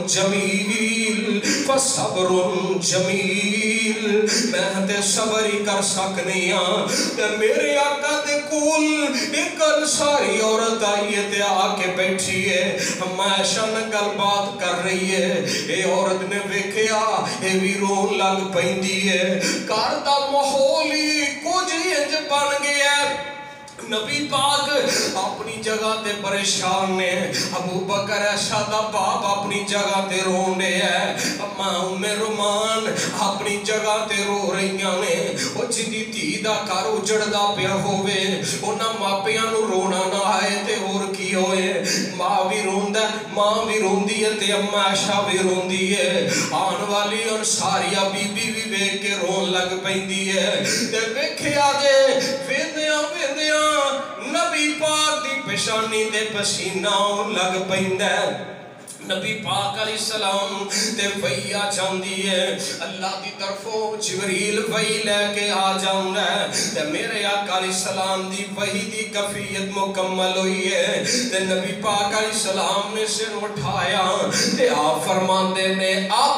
جمیل فصبر صبر جمیل میں تے صبر ہی کر سکنی ہاں تے میرے آقا دے کول ایک انصاری عورت آئی ہے تے آ کے بیٹھی ہے ہم عائشہ نے گل بات کر رہی ہے اے عورت نے ویکھیا اے بھی رون لگ پیندی ہے گھر دا ماحول ہی کچھ انج بن گیا ہے نبی پاک اپنی جگہ تے پریشان نے ابو بکر عائشہ دا باپ اپنی جگہ تے رونے ہے اما ام رومان اپنی جگہ تے رو رہیاں نے او جدی دھی دا گھر اجڑدا پیا ہووے انہاں ماپیاں نو رونا نہ آئے تے اور کی ہوئے ماں بھی روندا ماں بھی روندی ہے تے اما عائشہ بھی روندی ہے آن والی انصاریہ بی بی بھی ویکھ کے رون لگ پیندی ہے تے ویکھیا جے ویندیاں ویندیاں نبی پاک دی پیشانی دے پسینہ لگ پیندا ہے نبی پاک علیہ السلام تے وحی آ جاندی ہے اللہ دی طرفوں جبریل وحی لے کے آ جاندا ہے تے میرے آقا علیہ السلام دی وحی دی کفیت مکمل ہوئی ہے تے نبی پاک علیہ السلام نے سر اٹھایا تے آپ فرماندے نے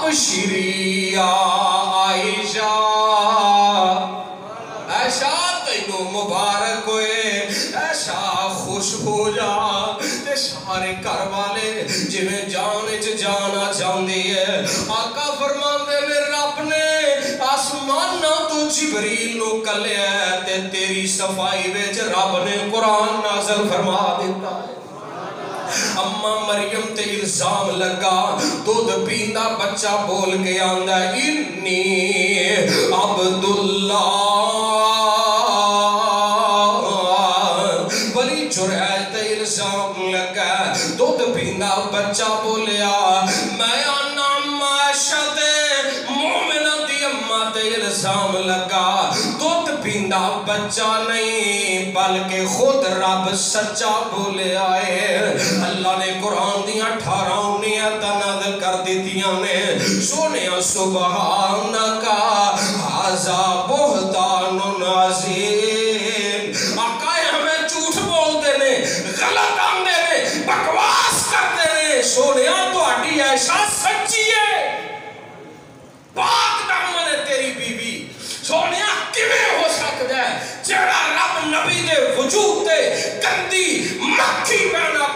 ابشری عائشہ عائشہ تینوں مبارک ہوئے ایسا خوش ہو جا تے سارے گھر والے جویں جان وچ جان آ جاندی ہے آقا فرماندے نے رب نے آسماناں تو جبریل نو کلیا تے تیری صفائی وچ رب نے قرآن نازل فرما دیتا ہے اما مریم تے الزام لگا دودھ پیندا بچہ بول کے آندا انی عبداللہ بڑی جرأت الزام لگا دودھ پیندا بچہ بولیا میں آنا عائشہ تے مومنہ دی اماں تے الزام لگا دودھ پیندا بچہ نہیں بلکہ خود رب سچا بولے آئے اللہ نے قرآن دیا اٹھارہ انیت نازل کر دیتیاں نے سونیا سبحانکا ھذا بہتان عظیم آقا ہمیں جھوٹ بولتے نے غلط آندے نے بکواس کرتے نے سونیا تو اڈی عائشہ سچی ہے پاک دامن ہے تیری بیوی سونیا کیویں ہو سکتا ہے جڑا رب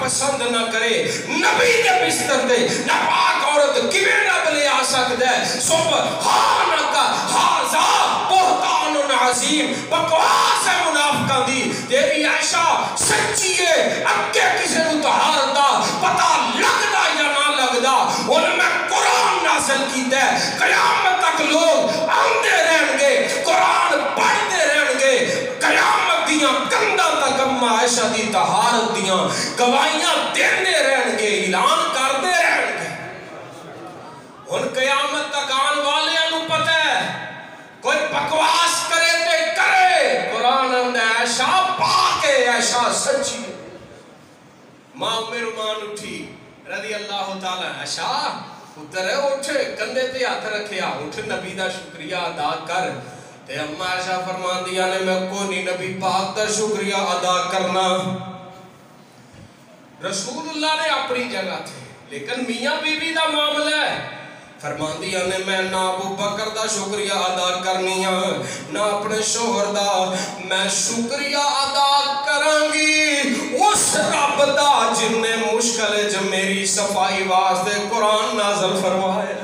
پسند نہ کرے نبی دے بستر دے ناپاک عورت کیویں رب لے آ سکدا ہے سبحانک ھذا بہتان عظیم بکواس ہے منافقاں دی تیری عائشہ سچی ہے اگے کسے نوں طہارت دا پتہ لگدا یا نہ لگدا ہن میں قرآن نازل کیتا ہے قیامت تک لوگ آندے رہن گے قرآن پڑھتے رہن گے قیامت دیاں کنداں تک اما عائشہ دی طہارت دیاں گواہیاں دیندے رہن گے اعلان کردے رہن گے ہن قیامت تک آن والیاں نوں پتہ ہے کوئی بکواس کرے تے کرے قرآن اندر عائشہ پاک ہے عائشہ سچی ہے ماں ام رومان اٹھی رضی اللہ تعالی عائشہ اتر ہے اٹھے کندھے تے ہاتھ رکھیا اٹھ نبی دا شکریہ ادا کر تے اما عائشہ فرماندیاں نے میں کوئی نہیں نبی پاک دا شکریہ ادا کرنا رسول اللہ نے اپنی جگہ تھے لیکن میاں بی بی دا معاملہ ہے فرماندیاں نے میں نہ ابو بکر دا شکریہ ادا کرنی ہاں نہ اپنے شوہر دا میں شکریہ ادا کرانگی اس رب دا جن نے مشکل جو میری صفائی واسطے قرآن نازل فرمایا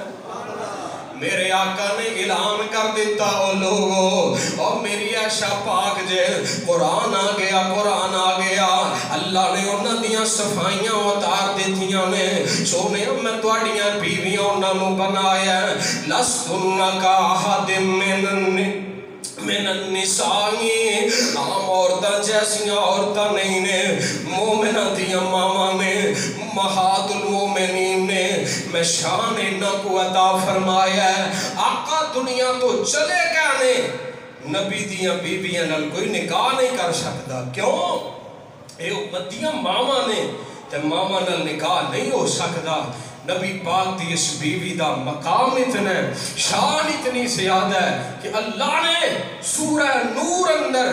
میرے آقا نے اعلان کر دیتا او لوگو اور میری عائشہ پاک جے قرآن آ گیا قرآن آ گیا اللہ نے انہاں دیاں صفائیاں اتار دیتیاں نے سونے میں تواڈیاں بیویاں انہاں نوں بنایا لستن کا احد من من النسائی عام عورتاں جیسیاں عورتاں نہیں نے مومنہ دیاں ماما نے مہات المومنین نے میں شان انہاں کو عطا فرمایا ہے آقا دنیا تو چلے گانے نبی دیاں بیویاں نال کوئی نکاح نہیں کر سکتا کیوں اے امتیاں ماما نے تے ماما نال نکاح نہیں ہو سکتا نبی پاک دی اس بیوی دا مقام اتنا ہے شان اتنی زیادہ ہے کہ اللہ نے سورہ نور اندر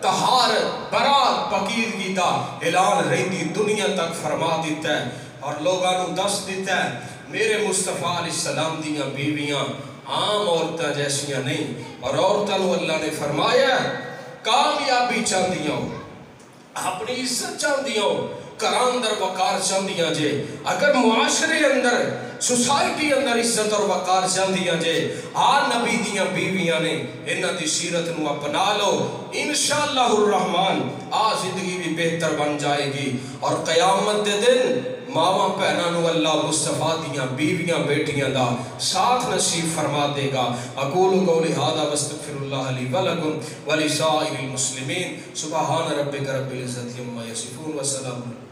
طہارت برات پاکیزگی دا اعلان رہتی دنیا تک فرما دیتا ہے اور لوگاں نوں دس دیتا ہے میرے مصطفیٰ علیہ السلام دیاں بیویاں عام عورتاں جیسیاں نہیں اور عورتاں نوں اللہ نے فرمایا کامیابی چاندیاں اپنی عزت چاندیاں کران در وقار چاندیاں جے اگر معاشرے اندر سوسائٹی اندر عزت اور وقار چاندیاں جے آن نبی دیاں بیویاں نے انہاں دی سیرت نو اپنا لو انشاءاللہ الرحمن آ زندگی بھی بہتر بن جائے گی اور قیامت دے دن ماما پہنا نو اللہ مصطفیٰ دیاں بیویاں بیٹیاں دا ساتھ نصیب فرما دے گا اقول قولی ھذا واستغفر اللہ لی ولکم ولسائر المسلمین سبحان ربک رب العزت عما یصفون وسلام